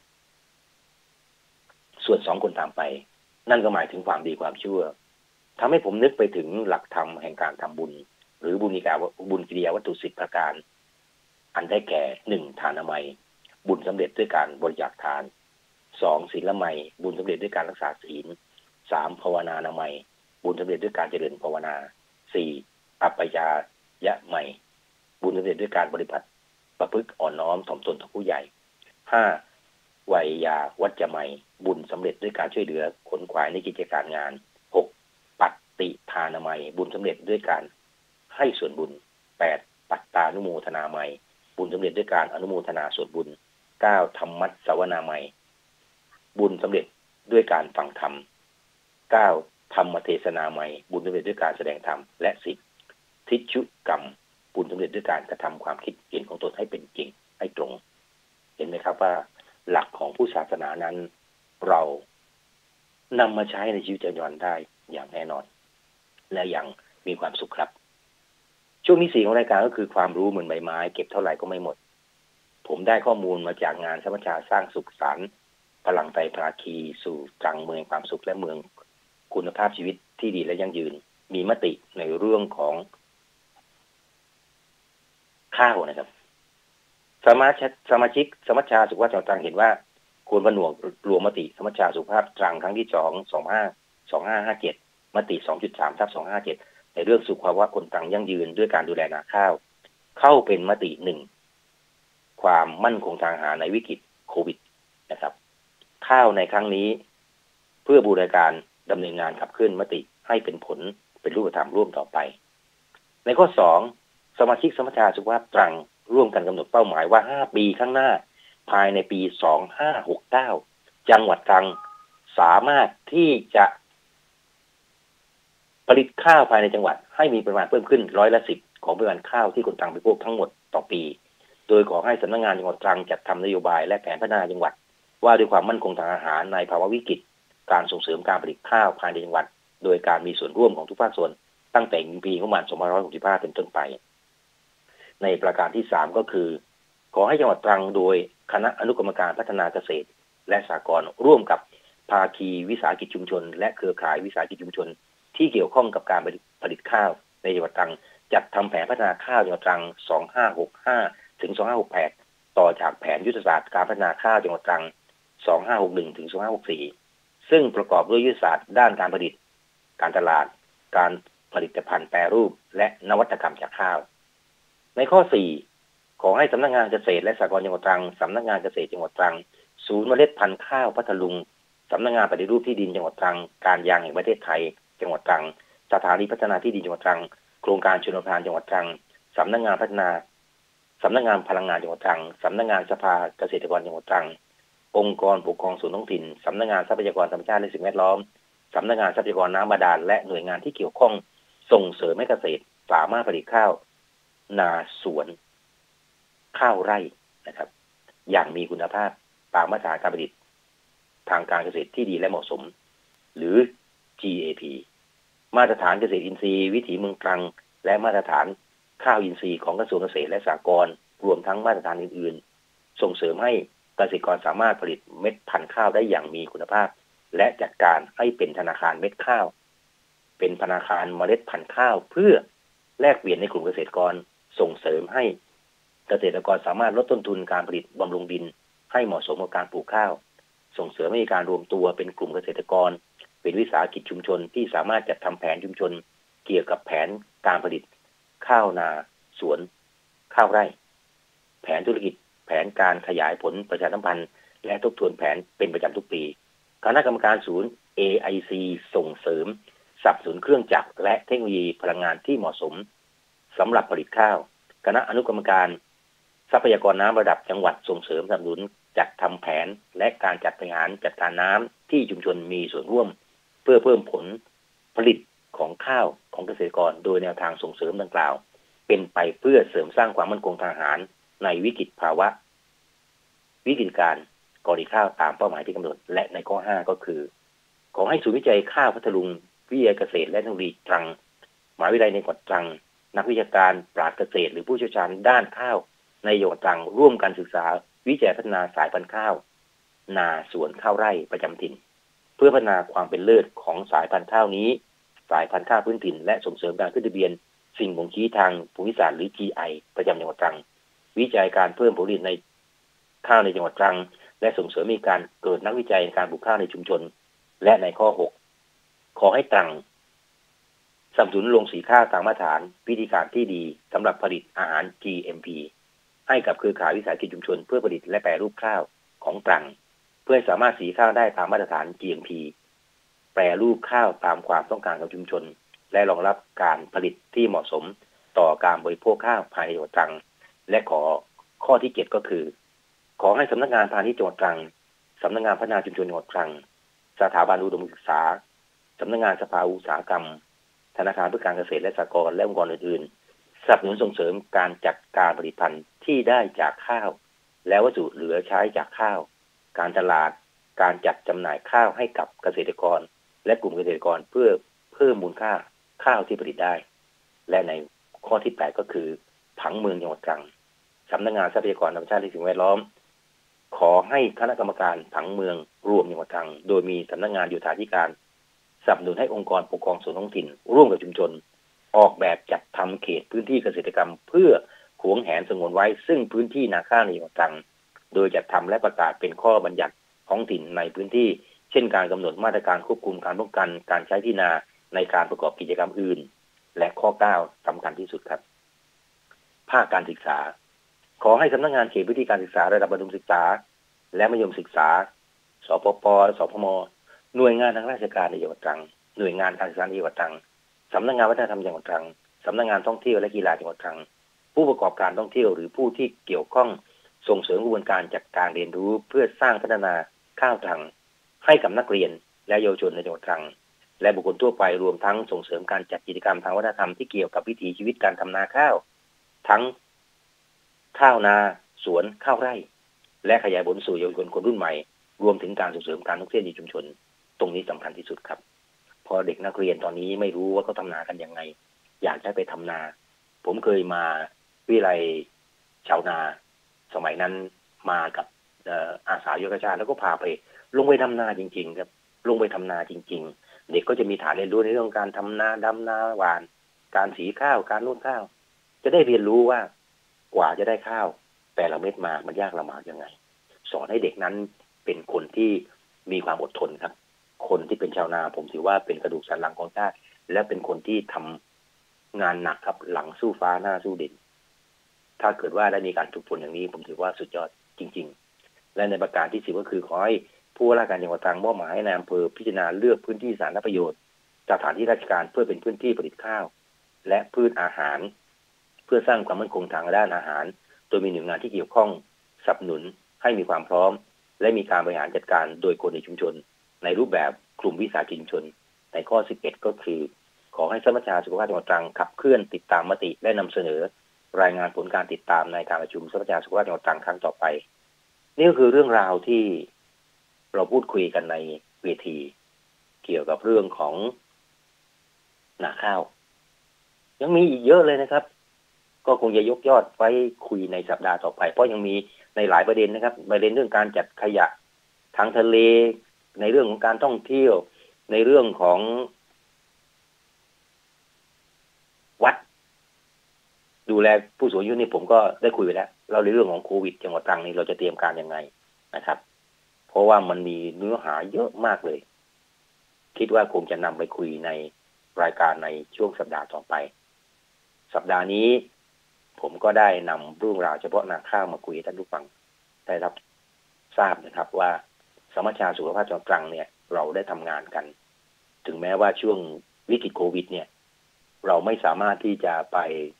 ส่วน2คนตามไปนั่นก็หมายถึงความดีความชั่วทำให้ผมนึกไปถึงหลักธรรมแห่งการทำบุญหรือบุญกิริยาวัตถุ10ประการอันได้แก่1ทานามัยบุญสำเร็จด้วยการบริจาคทาน2ศีลไมยบุญสำเร็จด้วยการรักษาศีล3ภาวนานามัยบุญสำเร็จด้วยการเจริญภาวนา4อัปปยายะไมยบุญสำเร็จด้วยการปฏิบัติประพฤติอ่อนน้อมถ่อมตนต่อผู้ใหญ่5วัยยาวัจจะไมยบุญสำเร็จด้วยการช่วยเหลือขนขวายในกิจการงาน6ปัตติทานามัยบุญสำเร็จด้วยการให้ส่วนบุญ8ปัตตานุโมทนาไมยบุญสำเร็จด้วยการอนุโมทนาส่วนบุญ9ธรรมัสสวนาไมยบุญสำเร็จด้วยการฟังธรรม9ธรรมเทศนาไมยบุญสำเร็จด้วยการแสดงธรรมและ10ทิฏฐุกรรมบุญสำเร็จด้วยการกระทำความคิดเห็นของตนให้เป็นจริงให้ตรงเห็นไหมครับว่าหลักของผู้ศาสนานั้นเรานำมาใช้ในชีวิตประจำวันได้อย่างแน่นอนและอย่างมีความสุขครับช่วงที่4ของรายการก็คือความรู้เหมือนใบไม้เก็บเท่าไหร่ก็ไม่หมดผมได้ข้อมูลมาจากงานสมัชชาสร้างสุขสันต์พลังไตรภาคีสู่ตรังเมืองความสุขและเมืองคุณภาพชีวิตที่ดีและยั่งยืนมีมติในเรื่องของข้าวนะครับสมาชิกสมัชชาสุขภาพจังหวัดตรังเห็นว่าควรผนวกรวมมติสมัชชาสุขภาพตรังครั้งที่2557มติ 2.3/257ในเรื่องสุขภาวะคนตรังยั่งยืนด้วยการดูแลนาข้าวเข้าเป็นมติ1ความมั่นคงทางอาหารในวิกฤตโควิดนะครับข้าวในครั้งนี้เพื่อบูรณาการดำเนินงานขับเคลื่อนมติให้เป็นผลเป็นรูปธรรมร่วมต่อไปในข้อ2สมาชิกสมัชชาสุขภาพตรังร่วมกันกำหนดเป้าหมายว่า5ปีข้างหน้าภายในปี2569จังหวัดตรังสามารถที่จะผลิตข้าวภายในจังหวัดให้มีปริมาณเพิ่มขึ้น10%ของปริมาณข้าวที่คนตรังบริโภคทั้งหมดต่อปีโดยขอให้สำนักงานจังหวัดตรังจัดทำนโยบายและแผนพัฒนาจังหวัดว่าด้วยความมั่นคงทางอาหารในภาวะวิกฤตการส่งเสริมการผลิตข้าวภายในจังหวัดโดยการมีส่วนร่วมของทุกภาคส่วนตั้งแต่ปีงบประมาณ2565เป็นต้นไปในประการที่3ก็คือขอให้จังหวัดตรังโดยคณะอนุกรรมการพัฒนาเกษตรและสหกรณ์ร่วมกับภาคีวิสาหกิจชุมชนและเครือข่ายวิสาหกิจชุมชนที่เกี่ยวข้องกับการผลิตข้าวในจังหวัดตรังจัดทำแผนพัฒนาข้าวจังหวัดตรัง2565ถึง2568ต่อจากแผนยุทธศาสตร์การพัฒนาข้าวจังหวัดตรัง2561ถึง2564ซึ่งประกอบด้วยยุทธศาสตร์ด้านการผลิตการตลาดการผลิตภัณฑ์แปรรูปและนวัตกรรมจากข้าวในข้อ4ขอให้สำนักงานเกษตรและสหกรณ์จังหวัดตรังสำนักงานเกษตรจังหวัดตรังศูนย์เมล็ดพันธุ์ข้าวพัทลุงสำนักงานปฏิรูปที่ดินจังหวัดตรังการยางแห่งประเทศไทยจังหวัดตรังสถานีพัฒนาที่ดินจังหวัดตรังโครงการชลประทานจังหวัดตรังสำนักงานพลังงานจังหวัดตรังสำนักงานสภาเกษตรกรจังหวัดตรังองค์กรปกครองส่วนท้องถิ่นสำนักงานทรัพยากรธรรมชาติและสิ่งแวดล้อมสำนักงานทรัพยากรน้ำบาดาลและหน่วยงานที่เกี่ยวข้องส่งเสริมให้เกษตรสามารถผลิตข้าวนาสวนข้าวไร่นะครับอย่างมีคุณภาพตามมาตรฐานการผลิตทางการเกษตรที่ดีและเหมาะสมหรือ GAP มาตรฐานเกษตรอินทรีย์วิถีเมืองตรังและมาตรฐานข้าวอินทรีย์ของกระทรวงเกษตรและสหกรณ์รวมทั้งมาตรฐานอื่นๆส่งเสริมให้เกษตรกรสามารถผลิตเม็ดพันธุ์ข้าวได้อย่างมีคุณภาพและจัดการให้เป็นธนาคารเม็ดข้าวเป็นธนาคารเมล็ดพันธุ์ข้าวเพื่อแลกเปลี่ยนในกลุ่มเกษตรกรส่งเสริมให้เกษตรกรสามารถลดต้นทุนการผลิตบำรุงดินให้เหมาะสมกับการปลูกข้าวส่งเสริมให้การรวมตัวเป็นกลุ่มเกษตรกรเป็นวิสาหกิจชุมชนที่สามารถจัดทำแผนชุมชนเกี่ยวกับแผนการผลิตข้าวนาสวนข้าวไร่แผนธุรกิจแผนการขยายผลประชาสัมพันธ์และทบทวนแผนเป็นประจำทุกปีคณะกรรมการศูนย์ AIC ส่งเสริมสนับสนุนเครื่องจักรและเทคโนโลยีพลังงานที่เหมาะสมสำหรับผลิตข้าวคณะอนุกรรมการทรัพยากรน้ำระดับจังหวัดส่งเสริมสนับสนุนจัดทำแผนและการจัดบริหารจัดการน้ำที่ชุมชนมีส่วนร่วมเพื่อเพิ่มผลผลิตของข้าวของเกษตรกรโดยแนวทางส่งเสริมดังกล่าวเป็นไปเพื่อเสริมสร้างความมั่นคงทางอาหารในวิกฤตภาวะวิกฤตการกอดีข้าวตามเป้าหมายที่กำหนดและในข้อ5ก็คือขอให้ศูนย์วิจัยข้าวพัทลุงวิทยาเกษตรและเทคโนโลยีตรังมหาวิทยาลัยในจังหวัดตรังนักวิชาการปราชญ์เกษตรหรือผู้เชี่ยวชาญด้านข้าวในจังหวัดตรังร่วมกันศึกษาวิจัยพัฒนาสายพันธุ์ข้าวนาสวนข้าวไร่ประจำถิ่นเพื่อพัฒนาความเป็นเลิศของสายพันธุ์ข้าวนี้สายพันธุ์ข้าวพื้นถิ่นและส่งเสริมการขึ้นทะเบียนสิ่งบ่งชี้ทางภูมิศาสตร์หรือ GI ประจำจังหวัดตรังวิจัยการเพิ่มผลผลิตในข้าวในจังหวัดตรังและส่งเสริมมีการเกิดนักวิจัยในการปลูกข้าวในชุมชนและในข้อ6ขอให้ตรังสนับสนุนโรงสีข้าวตามมาตรฐานวิธีการที่ดีสำหรับผลิตอาหาร GMP ให้กับเครือข่ายวิสาหกิจชุมชนเพื่อผลิตและแปรรูปข้าวของตรังเพื่อสามารถสีข้าวได้ตามมาตรฐาน GMP แปรรูปข้าวตามความต้องการของชุมชนและรองรับการผลิตที่เหมาะสมต่อการบริโภคข้าวภายในจังหวัดตรังและข้อที่7ก็คือขอให้สำนักงานพาณิชย์จังหวัดตรังสำนักงานพัฒนาชุมชนจังหวัดตรังสถาบันอุดมศึกษาสำนักงานสภาอุตสาหกรรมธนาคารเพื่อการเกษตรและสหกรณ์และองค์กรอื่นๆสนับสนุนส่งเสริมการจัดการผลิตภัณฑ์ที่ได้จากข้าวและวัสดุเหลือใช้จากข้าวการตลาดการจัดจำหน่ายข้าวให้กับเกษตรกรและกลุ่มเกษตรกรเพื่อเพิ่มมูลค่าข้าวที่ผลิตได้และในข้อที่8ก็คือผังเมืองจังหวัดตรังสำนักงานทรัพยากรธรรมชาติและสิ่งแวดล้อมขอให้คณะกรรมการผังเมืองรวมจังหวัดตรังโดยมีสำนักงานโยธาธิการสนับสนุนให้องค์กรปกครองส่วนท้องถิ่นร่วมกับชุมชนออกแบบจัดทำเขตพื้นที่เกษตรกรรมเพื่อหวงแหนสงวนไว้ซึ่งพื้นที่นาข้าวในจังหวัดตรังโดยจัดทำและประกาศเป็นข้อบัญญัติท้องถิ่นในพื้นที่เช่นการกำหนดมาตรการควบคุมการป้องกันการใช้ที่นาในการประกอบกิจกรรมอื่นและข้อ9สำคัญที่สุดครับภาคการศึกษาขอให้สำนักงานเขตพื้นที่การศึกษาระดับประถมศึกษาและมัธยมศึกษาสปป.สพม.หน่วยงานทางราชการในจังหวัดตรังหน่วยงานการศึกษาในจังหวัดตรังสำนักงานวัฒนธรรมจังหวัดตรังสำนักงานท่องเที่ยวและกีฬาจังหวัดตรังผู้ประกอบการท่องเที่ยวหรือผู้ที่เกี่ยวข้องส่งเสริมกระบวนการจัดการเรียนรู้เพื่อสร้างพัฒนาข้าวตรังให้กับนักเรียนและเยาวชนในจังหวัดตรังและบุคคลทั่วไปรวมทั้งส่งเสริมการจัดกิจกรรมทางวัฒนธรรมที่เกี่ยวกับวิถีชีวิตการทำนาข้าวทั้งข้าวนาสวนข้าวไร่และขยายผลสู่เยาวชนคนรุ่นใหม่รวมถึงการส่งเสริมการท่องเที่ยวในชุมชนตรงนี้สำคัญที่สุดครับพอเด็กนักเรียนตอนนี้ไม่รู้ว่าเขาทำนากันยังไงอยากให้ไปทำนาผมเคยมาวิทยาลัยชาวนาสมัยนั้นมากับอาสายุทธชาติแล้วก็พาไปลงไปทำนาจริงๆครับลงไปทำนาจริงๆเด็กก็จะมีฐานเรียนรู้ในเรื่องการทำนาดำนาหว่านการสีข้าวการร่นข้าวจะได้เรียนรู้ว่ากว่าจะได้ข้าวแต่ละเม็ดมามันยากลำบากยังไงสอนให้เด็กนั้นเป็นคนที่มีความอดทนครับคนที่เป็นชาวนาผมถือว่าเป็นกระดูกสันหลังของชาติและเป็นคนที่ทำงานหนักครับหลังสู้ฟ้าหน้าสู้ดินถ้าเกิดว่าได้มีการฝึกฝนอย่างนี้ผมถือว่าสุดยอดจริงๆและในประการที่10ก็คือขอให้ผู้ว่าราชการจังหวัดตรังมอบหมายให้นายอำเภอพิจารณาเลือกพื้นที่สาธารณประโยชน์สถานที่ราชการเพื่อเป็นพื้นที่ผลิตข้าวและพืชอาหารเพื่อสร้างความมั่นคงทางด้านอาหารโดยมีหน่วยงานที่เกี่ยวข้องสนับสนุนให้มีความพร้อมและมีการบริหารจัดการโดยคนในชุมชนในรูปแบบกลุ่มวิสาหกิจชุมชนในข้อ11ก็คือขอให้สมัชชาสุขภาพจังหวัดตรังขับเคลื่อนติดตามมติและนำเสนอรายงานผลการติดตามในการประชุมสมัชชาสุขภาพจังหวัดตรังครั้งต่อไปนี่ก็คือเรื่องราวที่เราพูดคุยกันในเวทีเกี่ยวกับเรื่องของนาข้าวยังมีอีกเยอะเลยนะครับก็คงจะยกยอดไว้คุยในสัปดาห์ต่อไปเพราะยังมีในหลายประเด็นนะครับประเด็นเรื่องการจัดขยะทางทะเลในเรื่องของการท่องเที่ยวในเรื่องของวัดดูแลผู้สูงอายุนี่ผมก็ได้คุยไปแล้วเราในเรื่องของโควิดจังหวัดตรังนี่เราจะเตรียมการยังไงนะครับเพราะว่ามันมีเนื้อหาเยอะมากเลยคิดว่าคงจะนำไปคุยในรายการในช่วงสัปดาห์ต่อไปสัปดาห์นี้ผมก็ได้นำเรื่องราวเฉพาะนาข้าวมาคุยให้ท่านผู้ฟังได้รับทราบนะครับว่าสมัชชาสุขภาพจังหวัดตรังเนี่ยเราได้ทำงานกันถึงแม้ว่าช่วงวิกฤตโควิดเนี่ยเราไม่สามารถที่จะไป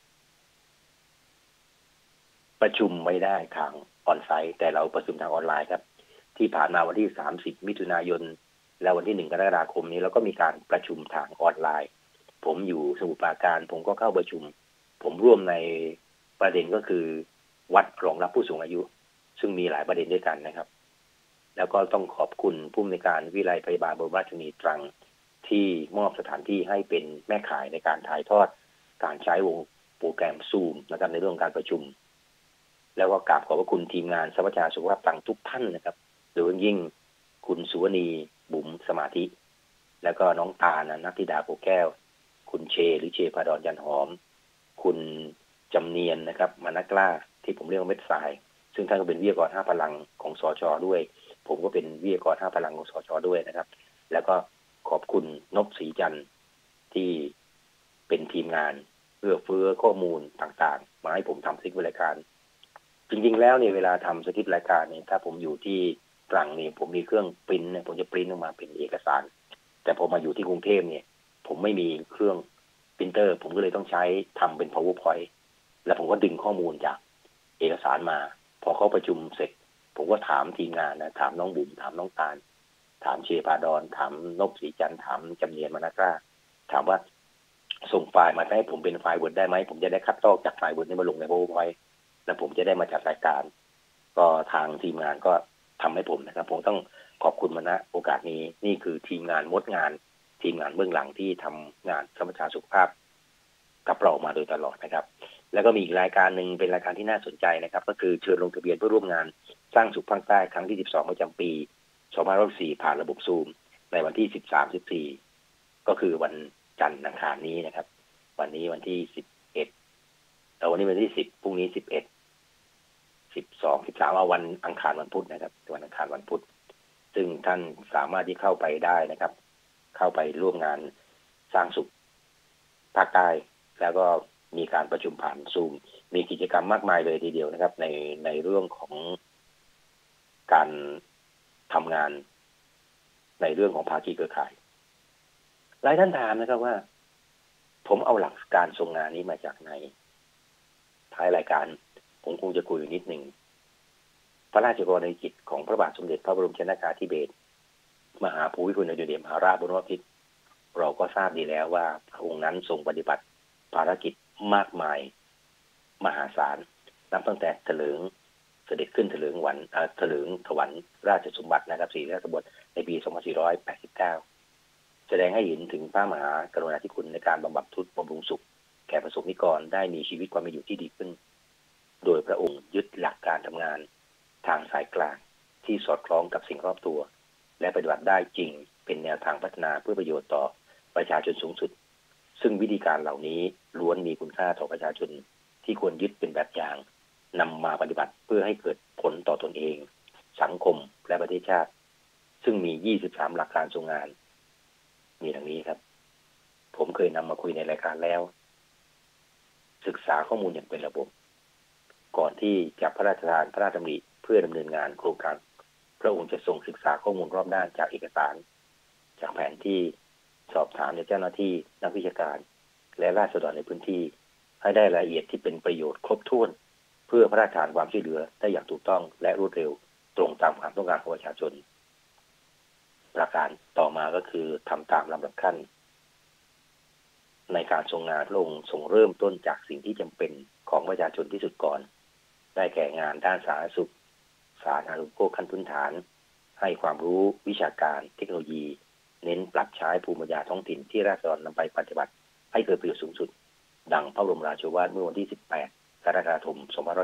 ประชุมไม่ได้ทางออนไซต์แต่เราประชุมทางออนไลน์ครับที่ผ่านมาวันที่30มิถุนายนและวันที่1กรกฎาคมนี้เราก็มีการประชุมทางออนไลน์ผมอยู่สมุทรปราการผมก็เข้าประชุมผมร่วมในประเด็นก็คือวัดรองรับผู้สูงอายุซึ่งมีหลายประเด็นด้วยกันนะครับแล้วก็ต้องขอบคุณผู้อำนวยการวิทยาลัยพยาบาลบรมราชชนนีตรังที่มอบสถานที่ให้เป็นแม่ข่ายในการถ่ายทอดการใช้วงโปรแกรม Zoom นะครับในเรื่องการประชุมแล้วก็กราบขอบพระคุณทีมงานสมัชชาสุขภาพตรังทุกท่านนะครับโดยยิ่งคุณสุวณีบุ๋มสมาธิแล้วก็น้องตาลนัทธิดาโพแก้วคุณเชหรือเชพาดรจันหอมคุณจำเนียนนะครับมานักล้าที่ผมเรียกว่าเม็ดทรายซึ่งท่านก็เป็นวิทยากร5พลังของสช.ด้วยผมก็เป็นวิทยากร5พลังของสช.ด้วยนะครับแล้วก็ขอบคุณนพศรีจันทร์ที่เป็นทีมงานเอื้อเฟื้อข้อมูลต่างๆมาให้ผมทำสคริปต์รายการจริงๆแล้วเนี่ยเวลาทำสคริปต์รายการเนี่ยถ้าผมอยู่ที่ตรังนี่ผมมีเครื่องปริ้นเนี่ยผมจะปริ้นออกมาเป็นเอกสารแต่พอมาอยู่ที่กรุงเทพเนี่ยผมไม่มีเครื่องปรินเตอร์ผมก็เลยต้องใช้ทำเป็น PowerPoint แล้วผมก็ดึงข้อมูลจากเอกสารมาพอเขาประชุมเสร็จผมก็ถามทีมงานนะถามน้องบุ๋มถามน้องตาลถามเชพาดรถามนพศรีจันทร์ถามจำเนียนมานักล้าถามว่าส่งไฟล์มาให้ผมเป็นไฟล์ Word ได้ไหมผมจะได้คัดลอกจากไฟล์ Word นี้มาลงใน PowerPoint แล้วผมจะได้มาจัดรายการก็ทางทีมงานก็ทำให้ผมนะครับผมต้องขอบคุณมาณโอกาสนี้นี่คือทีมงานมดงานทีมงานเบื้องหลังที่ทำงานสมัชชาสุขภาพกับเรามาโดยตลอดนะครับแล้วก็มีอีกรายการหนึ่งเป็นรายการที่น่าสนใจนะครับก็คือเชิญลงทะเบียนเพื่อร่วมงานสร้างสุขภาคใต้ครั้งที่12ประจำปี2564ผ่านระบบ Zoom ในวันที่13-14ก็คือวันจันทร์อังคารนี้นะครับวันนี้วันที่11วันนี้วันที่10พรุ่งนี้11 12 13เอาวันอังคารวันพุธนะครับวันอังคารวันพุธซึ่งท่านสามารถที่เข้าไปได้นะครับเข้าไปร่วมงานสร้างสุขภาคใต้แล้วก็มีการประชุมผ่านซูมมีกิจกรรมมากมายเลยทีเดียวนะครับในเรื่องของการทำงานในเรื่องของภาคีเครือข่ายหลายท่านถามนะครับว่าผมเอาหลักการทรงงานนี้มาจากไหนท้ายรายการผมคงจะคุยอยู่นิดหนึ่งพระราชกรณียกิจของพระบาทสมเด็จพระบรมชนกาธิเบศรมหาภูมิพลอดุลยเดชมหาราชบรมพิตรเราก็ทราบดีแล้วว่าพระองค์นั้นทรงปฏิบัติภารกิจมากมายมหาศาลนับตั้งแต่เถลิงเสด็จขึ้นเถลิงถวรรค์ราชสมบัตินะครับศรีราชบทในปี 2489 แสดงให้เห็นถึงพระมหากรุณาธิคุณในการบำบัดทุกข์บำรุงสุขแก่ประสบนิกรได้มีชีวิตความเป็นอยู่ที่ดีขึ้นโดยพระองค์ยึดหลักการทำงานทางสายกลางที่สอดคล้องกับสิ่งรอบตัวและปฏิบัติได้จริงเป็นแนวทางพัฒนาเพื่อประโยชน์ต่อประชาชนสูงสุดซึ่งวิธีการเหล่านี้ล้วนมีคุณค่าต่อประชาชนที่ควรยึดเป็นแบบอย่างนำมาปฏิบัติเพื่อให้เกิดผลต่อตนเองสังคมและประเทศชาติซึ่งมี 23 หลักการทรงงานมีดังนี้ครับผมเคยนำมาคุยในรายการแล้วศึกษาข้อมูลอย่างเป็นระบบก่อนที่จะพระราชทานพระราชดำริเพื่อดำเนินงานโครงการพระองค์จะทรงศึกษาข้อมูลรอบด้านจากเอกสารจากแผนที่สอบถามจากเจ้าหน้าที่นักวิชาการและราษฎรในพื้นที่ให้ได้รายละเอียดที่เป็นประโยชน์ครบถ้วนเพื่อพระราชทานความช่วยเหลือได้อย่างถูกต้องและรวดเร็วตรงตามความต้องการของประชาชนประการต่อมาก็คือทำตามลำดับขั้นในการทรงงานพระองค์ทรงเริ่มต้นจากสิ่งที่จำเป็นของประชาชนที่สุดก่อนได้แก่งานด้านสาธารณสุขสาธารณูปโภคขั้นพื้นฐานให้ความรู้วิชาการเทคโนโลยีเน้นปรับใช้ภูมิปัญญาท้องถิ่นที่ราษฎรนำไปปฏิบัติให้เกิดประโยชน์สูงสุดดังพระบรมราโชวาทเมื่อวันที่ 18 กรกฎาคม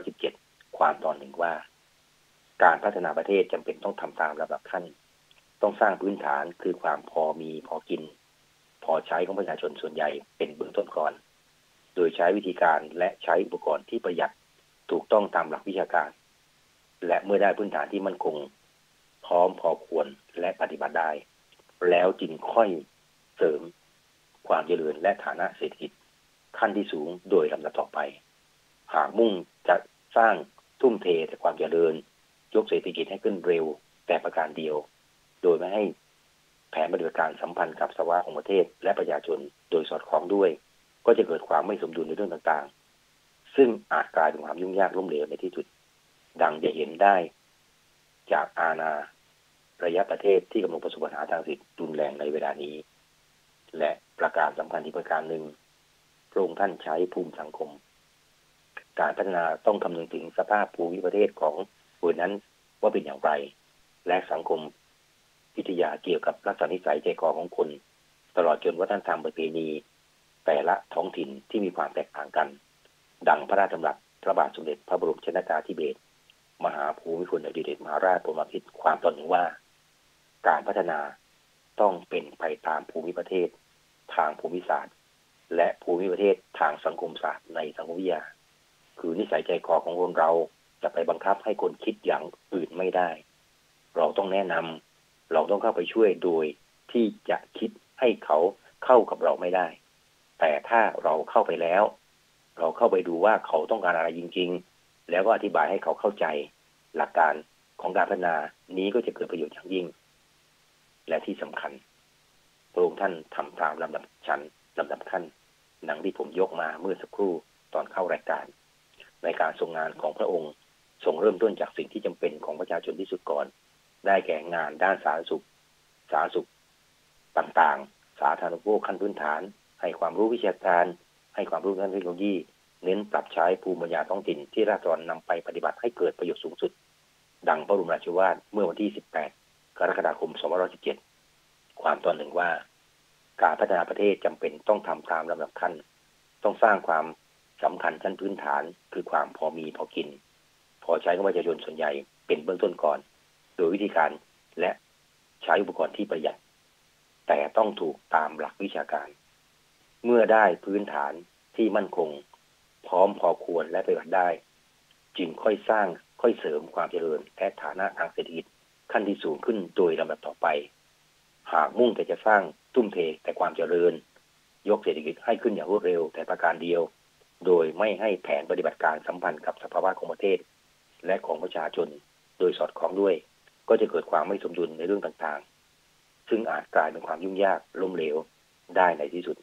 2517 ความตอนหนึ่งว่าการพัฒนาประเทศจำเป็นต้องทำตามลำดับขั้นต้องสร้างพื้นฐานคือความพอมีพอกินพอใช้ของประชาชนส่วนใหญ่เป็นเบื้องต้นก่อนโดยใช้วิธีการและใช้อุปกรณ์ที่ประหยัดถูกต้องตามหลักวิชาการและเมื่อได้พื้นฐานที่มั่นคงพร้อมพอควรและปฏิบัติได้แล้วจึงค่อยเสริมความเจริญและฐานะเศรษฐกิจขั้นที่สูงโดยลำดับต่อไปหากมุ่งจะสร้างทุ่มเทแต่ความเจริญยกเศรษฐกิจให้ขึ้นเร็วแต่ประการเดียวโดยไม่ให้แผนปฏิบัติการสัมพันธ์กับสภาวะของประเทศและประชาชนโดยสอดคล้องด้วยก็จะเกิดความไม่สมดุลในเรื่องต่างๆซึ่งอาจกลายเป็นความยุ่งยากล้มเหลวในที่สุดดังจะเห็นได้จากอาณาระยะประเทศที่กำลังประสบปัญหาทางเศรษฐกิจรุนแรงในเวลานี้และประการสำคัญที่ประการหนึ่งพระองค์ท่านใช้ภูมิสังคมการพัฒนาต้องคำนึงถึงสภาพภูมิประเทศของผู้นั้นว่าเป็นอย่างไรและสังคมวิทยาเกี่ยวกับลักษณะนิสัยใจคอของคนตลอดจนวัฒนธรรมประเพณีแต่ละท้องถิ่นที่มีความแตกต่างกันดังพระราชดำรัสพระบาทสมเด็จพระบรมชนกาธิเบศรมหาภูมิพลอดุลยเดชมหาราชบรมพิตรความตอนหนึ่งว่าการพัฒนาต้องเป็นไปตามภูมิประเทศทางภูมิศาสตร์และภูมิประเทศทางสังคมศาสตร์ในสังคมวิทยาคือนิสัยใจคอของคนเราจะไปบังคับให้คนคิดอย่างอื่นไม่ได้เราต้องแนะนำเราต้องเข้าไปช่วยโดยที่จะคิดให้เขาเข้ากับเราไม่ได้แต่ถ้าเราเข้าไปแล้วเราเข้าไปดูว่าเขาต้องการอะไรจริงๆแล้วก็อธิบายให้เขาเข้าใจหลักการของการพัฒนานี้ก็จะเกิดประโยชน์อย่างยิ่งและที่สำคัญพระองค์ท่านทำตามลำดับชั้นลำดับขั้นดังที่ผมยกมาเมื่อสักครู่ตอนเข้ารายการในการทรงงานของพระองค์ทรงเริ่มต้นจากสิ่งที่จำเป็นของประชาชนที่สุดก่อนได้แก่งานด้านสาธารณสุขต่างๆสาธารณูปโภคขั้นพื้นฐานให้ความรู้วิชาการให้ความรู้ด้านเทคโนโลยีเน้นปรับใช้ภูมิปัญญาท้องถิ่นที่ราษฎรนำไปปฏิบัติให้เกิดประโยชน์สูงสุดดังพระบรมราโชวาทเมื่อวันที่ 18 กรกฎาคม 2517 ความตอนหนึ่งว่าการพัฒนาประเทศจำเป็นต้องทำตามลำดับขั้นต้องสร้างความสำคัญชั้นพื้นฐานคือความพอมีพอกินพอใช้ของประชาชนส่วนใหญ่เป็นเบื้องต้นก่อนโดยวิธีการและใช้อุปกรณ์ที่ประหยัดแต่ต้องถูกตามหลักวิชาการเมื่อได้พื้นฐานที่มั่นคงพร้อมพอควรและปฏิบัติได้จึงค่อยสร้างค่อยเสริมความเจริญและฐานะทางเศรษฐกิจขั้นที่สูงขึ้นโดยลำดับต่อไปหากมุ่งแต่จะสร้างทุ่มเทแต่ความเจริญยกเศรษฐกิจให้ขึ้นอย่างรวดเร็วแต่ประการเดียวโดยไม่ให้แผนปฏิบัติการสัมพันธ์กับสภาวะของประเทศและของประชาชนโดยสอดคล้องด้วยก็จะเกิดความไม่สมดุลในเรื่องต่างๆซึ่งอาจกลายเป็นความยุ่งยากล้มเหลวได้ในที่สุด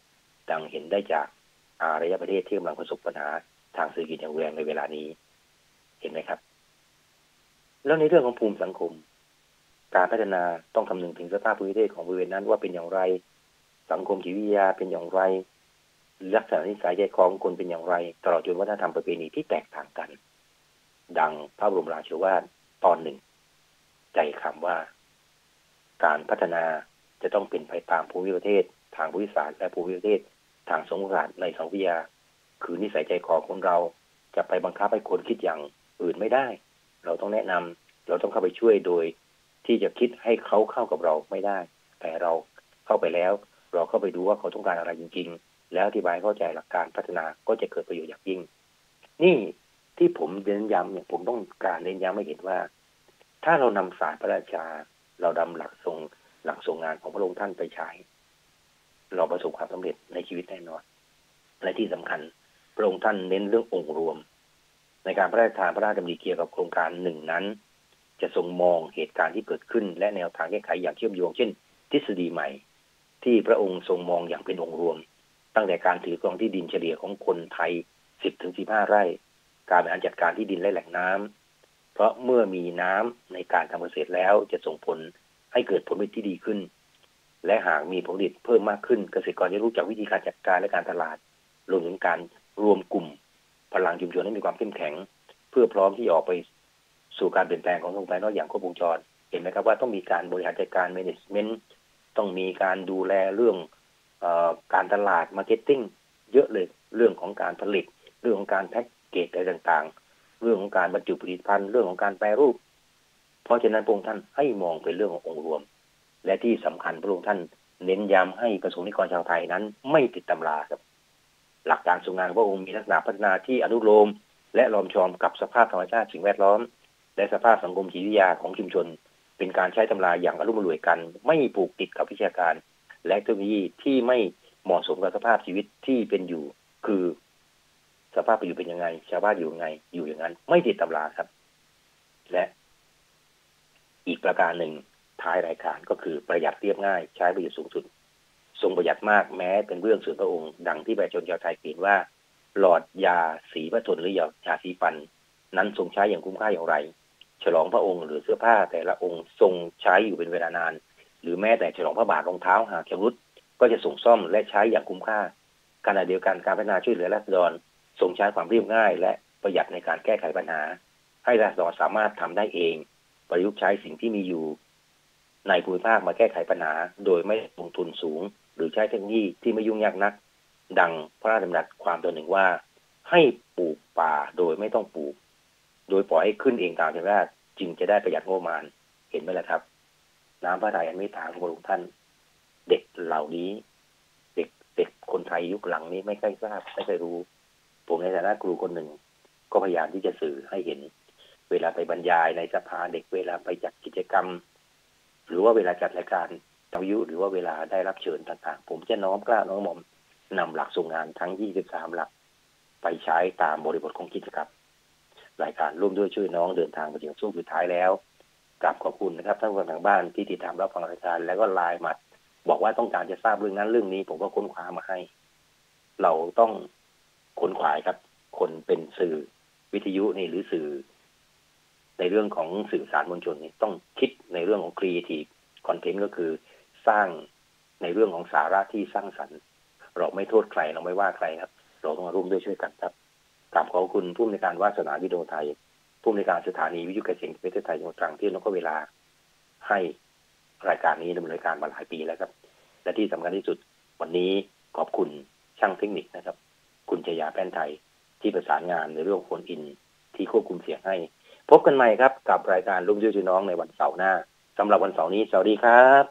ดังเห็นได้จากอารยประเทศที่กำลังประสบปัญหาทางเศรษฐกิจอย่างแรงในเวลานี้เห็นไหมครับแล้วในเรื่องของภูมิสังคมการพัฒนาต้องคำนึงถึงสภาพภูมิประเทศของบริเวณนั้นว่าเป็นอย่างไรสังคมจิตวิทยาเป็นอย่างไรลักษณะนิสัยใจคอของคนเป็นอย่างไรตลอดจนวัฒนธรรมประเพณีที่แตกต่างกันดังพระบรมราโชวาทตอนหนึ่งใจคำว่าการพัฒนาจะต้องเป็นไปตามภูมิประเทศทางภูมิศาสตร์และภูมิประเทศทางสังคมศาสตร์ในสังคมวิทยาคือนิสัยใจคอของเราจะไปบังคับให้คนคิดอย่างอื่นไม่ได้เราต้องแนะนำเราต้องเข้าไปช่วยโดยที่จะคิดให้เขาเข้ากับเราไม่ได้แต่เราเข้าไปแล้วเราเข้าไปดูว่าเขาต้องการอะไรจริงๆแล้วอธิบายเข้าใจหลักการพัฒนาก็จะเกิดประโยชน์อย่างยิ่งนี่ที่ผมเน้นย้ำเนี่ยผมต้องการเน้นย้ำให้เห็นว่าถ้าเรานำศาสตร์พระราชาเรานำหลักทรงงานของพระองค์ท่านไปใช้เราประสบความสำเร็จในชีวิตแน่นอนและที่สำคัญพระองค์ท่านเน้นเรื่ององค์รวมในการพระราชทานพระราชดำริเกี่ยวกับโครงการหนึ่งนั้นจะทรงมองเหตุการณ์ที่เกิดขึ้นและแนวทางแก้ไขอย่างเชื่อมโยงเช่นทฤษฎีใหม่ที่พระองค์ทรงมองอย่างเป็นองค์รวมตั้งแต่การถือครองที่ดินเฉลี่ยของคนไทย 10-15 ไร่การบริหารจัดการที่ดินและแหล่งน้ำเพราะเมื่อมีน้ำในการทำเกษตรแล้วจะส่งผลให้เกิดผลผลิตที่ดีขึ้นและหากมีผลผลิตเพิ่มมากขึ้นเกษตรกรจะรู้จักวิธีการจัดการและการตลาดรวมถึงการรวมกลุ่มพลังชุมชนให้มีความเข้มแข็งเพื่อพร้อมที่ออกไปสู่การเปลี่ยนแปลงของสังคมภายนอกอย่างครบวงจรเห็นไหมครับว่าต้องมีการบริหารจัดการ management ต้องมีการดูแลเรื่องการตลาด marketing เยอะเลยเรื่องของการผลิตเรื่องของการแพ็คเกจอะไรต่างๆเรื่องของการบรรจุผลิตภัณฑ์เรื่องของการแปรรูปเพราะฉะนั้นพระองค์ท่านให้มองเป็นเรื่องขององค์รวมและที่สำคัญพระองค์ท่านเน้นย้ำให้ประสงค์นิกรชาวไทยนั้นไม่ติดตำราครับหลักการทรงงานของพระองค์มีลักษณะพัฒนาที่อนุโลมและรอมชอมกับสภาพธรรมชาติสิ่งแวดล้อมและสภาพสังคมจิตวิทยาของชุมชนเป็นการใช้ตำราอย่างอรุ่มอร่วยกันไม่ผูกติดกับวิชาการและเทคโนโลยีที่ไม่เหมาะสมกับสภาพชีวิตที่เป็นอยู่คือสภาพไปอยู่เป็นยังไงชาวบ้านอยู่ยังไงอยู่อย่างนั้นไม่ติดตำราครับและอีกประการหนึ่งท้ายรายการก็คือประหยัดเรียบง่ายใช้ประโยชน์สูงสุดทรงประหยัดมากแม้เป็นเรื่องส่วนพระองค์ดังที่ประชาชนชาวไทยเขียนว่าหลอดยาสีพระชนหรือยาสีฟันนั้นทรงใช้อย่างคุ้มค่าอย่างไรฉลองพระองค์หรือเสื้อผ้าแต่ละองค์ทรงใช้อยู่เป็นเวลานานหรือแม้แต่ฉลองพระบาทรองเท้าหากชำรุดก็จะส่งซ่อมและใช้อย่างคุ้มค่าขณะเดียวกันการพัฒนาช่วยเหลือราษฎรทรงใช้ความเรียบง่ายและประหยัดในการแก้ไขปัญหาให้ราษฎรสามารถทำได้เองประยุกต์ใช้สิ่งที่มีอยู่ในภูมิภาคมาแก้ไขปัญหาโดยไม่ลงทุนสูงหรือใช้เทคโนโลยีที่ไม่ยุ่งยากนักดังพระราชดำรัสความตัวหนึ่งว่าให้ปลูกป่าโดยไม่ต้องปลูกโดยปล่อยให้ขึ้นเองตามธรรมชาติจึงจะได้ประหยัดงบประมาณเห็นไหมล่ะครับน้ำพระทัยอันเมตตาของพระองค์ท่านเด็กเหล่านี้เด็กคนไทยยุคหลังนี้ไม่ค่อยทราบไม่เคยรู้ผมในฐานะครูคนหนึ่งก็พยายามที่จะสื่อให้เห็นเวลาไปบรรยายในสภาเด็กเวลาไปจัดกิจกรรมหรือว่าเวลาจัดรายการวิทยุหรือว่าเวลาได้รับเชิญต่างๆผมจะน้อมกล้าน้อมหม่อมนำหลักทรงงานทั้ง23หลักไปใช้ตามบริบทของกิจกรรมรายการร่วมด้วยช่วยน้องเดินทางไปถึงช่วงสุดท้ายแล้วกราบขอบคุณนะครับท่านผู้ฟังทางบ้านที่ติดตามรับฟังรายการแล้วก็ไลน์มาบอกว่าต้องการจะทราบเรื่องนั้นเรื่องนี้ผมก็ค้นคว้ามาให้เราต้องค้นคว้าครับคนเป็นสื่อวิทยุนี่หรือสื่อในเรื่องของสื่อสารมวลชนนี่ต้องคิดในเรื่องของ creative content ก็คือสร้างในเรื่องของสาระที่สร้างสรรค์เราไม่โทษใครเราไม่ว่าใครครับเราต้องร่วมด้วยช่วยกันครับกราบขอบคุณผู้อำนวยการวาสนาวิดีโอไทยผู้อำนวยการสถานีวิทยุกระจายเสียงประเทศไทยจังหวัดตรังที่นกเวลาให้รายการนี้ดำเนินการมาหลายปีแล้วครับและที่สำคัญที่สุดวันนี้ขอบคุณช่างเทคนิคนะครับคุณชยาแป้นไทยที่ประสานงานในเรื่องโฟนอินที่ควบคุมเสียงให้พบกันใหม่ครับกับรายการร่วมด้วยช่วยน้องในวันเสาร์หน้าสำหรับวันเสาร์นี้สวัสดีครับ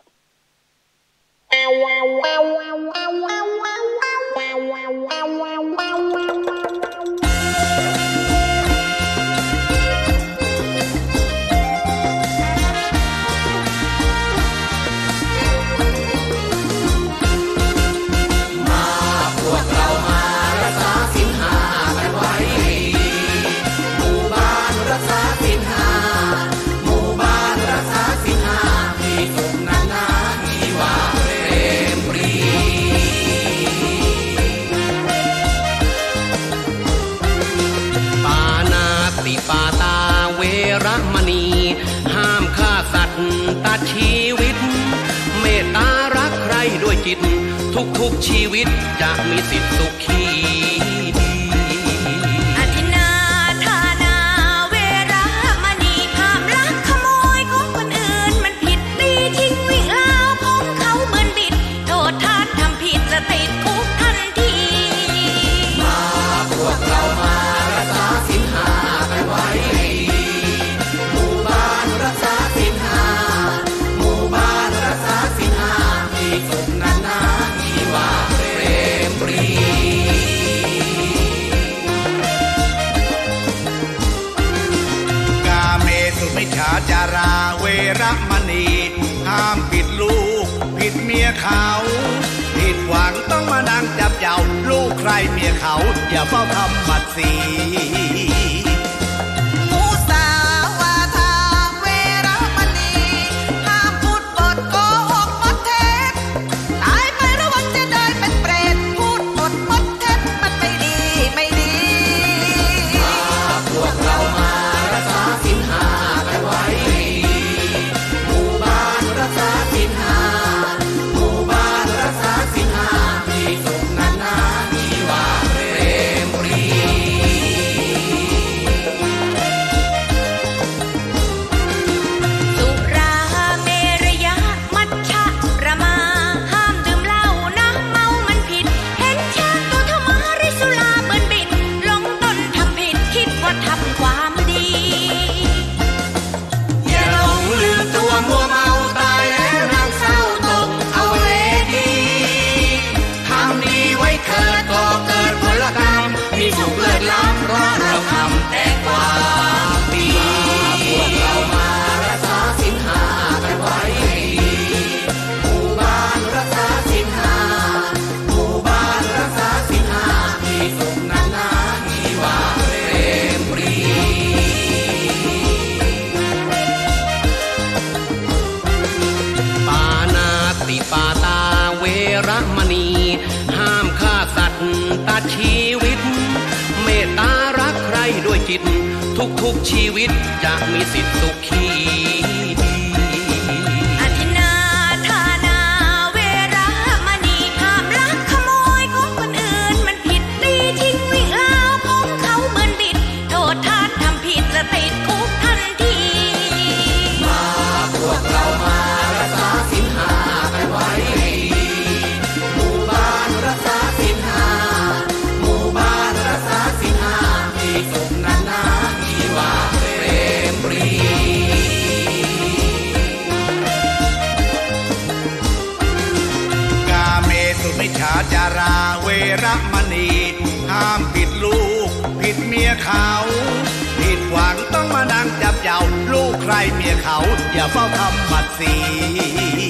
ติปาตาเวรมณีห้ามฆ่าสัตว์ตัดชีวิตเมตตารักใครด้วยจิตทุกชีวิตจะมีสิทธิสุขีอธินาทานาเวรมณีห้ามลักขโมยของคนอื่นมันผิดดีทิ้งวิ่งราวของเขาเหมือนบิดโทษทานทำผิดจะติดคุกทันทีมาพวกเรามารักษาศีลห้ากันไว้หมู่บ้านรักษาศีลห้าหมู่บ้านรักษาศีลห้ามีสุขนานๆมีว่าเปรมปรีกาเมสุมิจฉาจาราเวรมณีห้ามผิดลูกผิดเมียเขาผิดหวังต้องมานั่งจับเจ้าลูกใครเมียเขาอย่าเฝ้าทำบัตรสีมุสาวาทาเวรมณีห้ามพูดปดโกหกมดเท็จตายไประวังจะได้เป็นเปรตพูดปดมดเท็จมันไม่ดีไม่ดีพวกเรามารักษาศีลห้ากันไว้หมู่บ้านรักษาศีลห้าหมู่บ้านรักษาศีลห้ามีสุขนานๆมีว่าเปรมปรีสุราเมรยะมัชฌะระมาห้ามดื่มเหล้านะเมามันผิดเห็นช้างตัวเท่าม้าริสุราเบิ่นบิดหลงต้นทำผิดคิดว่าทำความดีอย่าหลงลืมตัวมัวเมาตายแล้วนั่งเศร้าตกเอาเวดีทำดีไว้เกิดก็เกิดผลกรรมมีสุขเลิศล้ำเพราะเราทำแต่ความดีพวกเรามารักษาศีลห้ากันไว้หมู่บ้านรักษาศีลห้าหมู่บ้านรักษาศีลห้ามีสุขนานๆมีว่าเปรมปรีปานาติปาตาเวรมณีห้ามฆ่าสัตว์ตัดชีวิตเมตตารักใครด้วยจิตทุกชีวิตจะมีสิทธิสุขีอธินาทานาเวรมณีห้ามลักขโมยของคนอื่นมันผิดดีทิ้งวิ่งราวของเขาเหมือนบิดโทษทานทำผิดจะติดคุกทันทีมาพวกเรามารักษาศีลห้ากันไว้หมู่บ้านรักษาศีลห้าหมู่บ้านรักษาศีลห้ามีสุขนานๆมีว่าเปรมปรีกาเมสุมิจฉาจาราเวรมณีห้ามผิดลูกผิดเมียเขาผิดหวังต้องมานั่งจับเจ้าลูกใครเมียเขาอย่าเฝ้าทำบัตรสี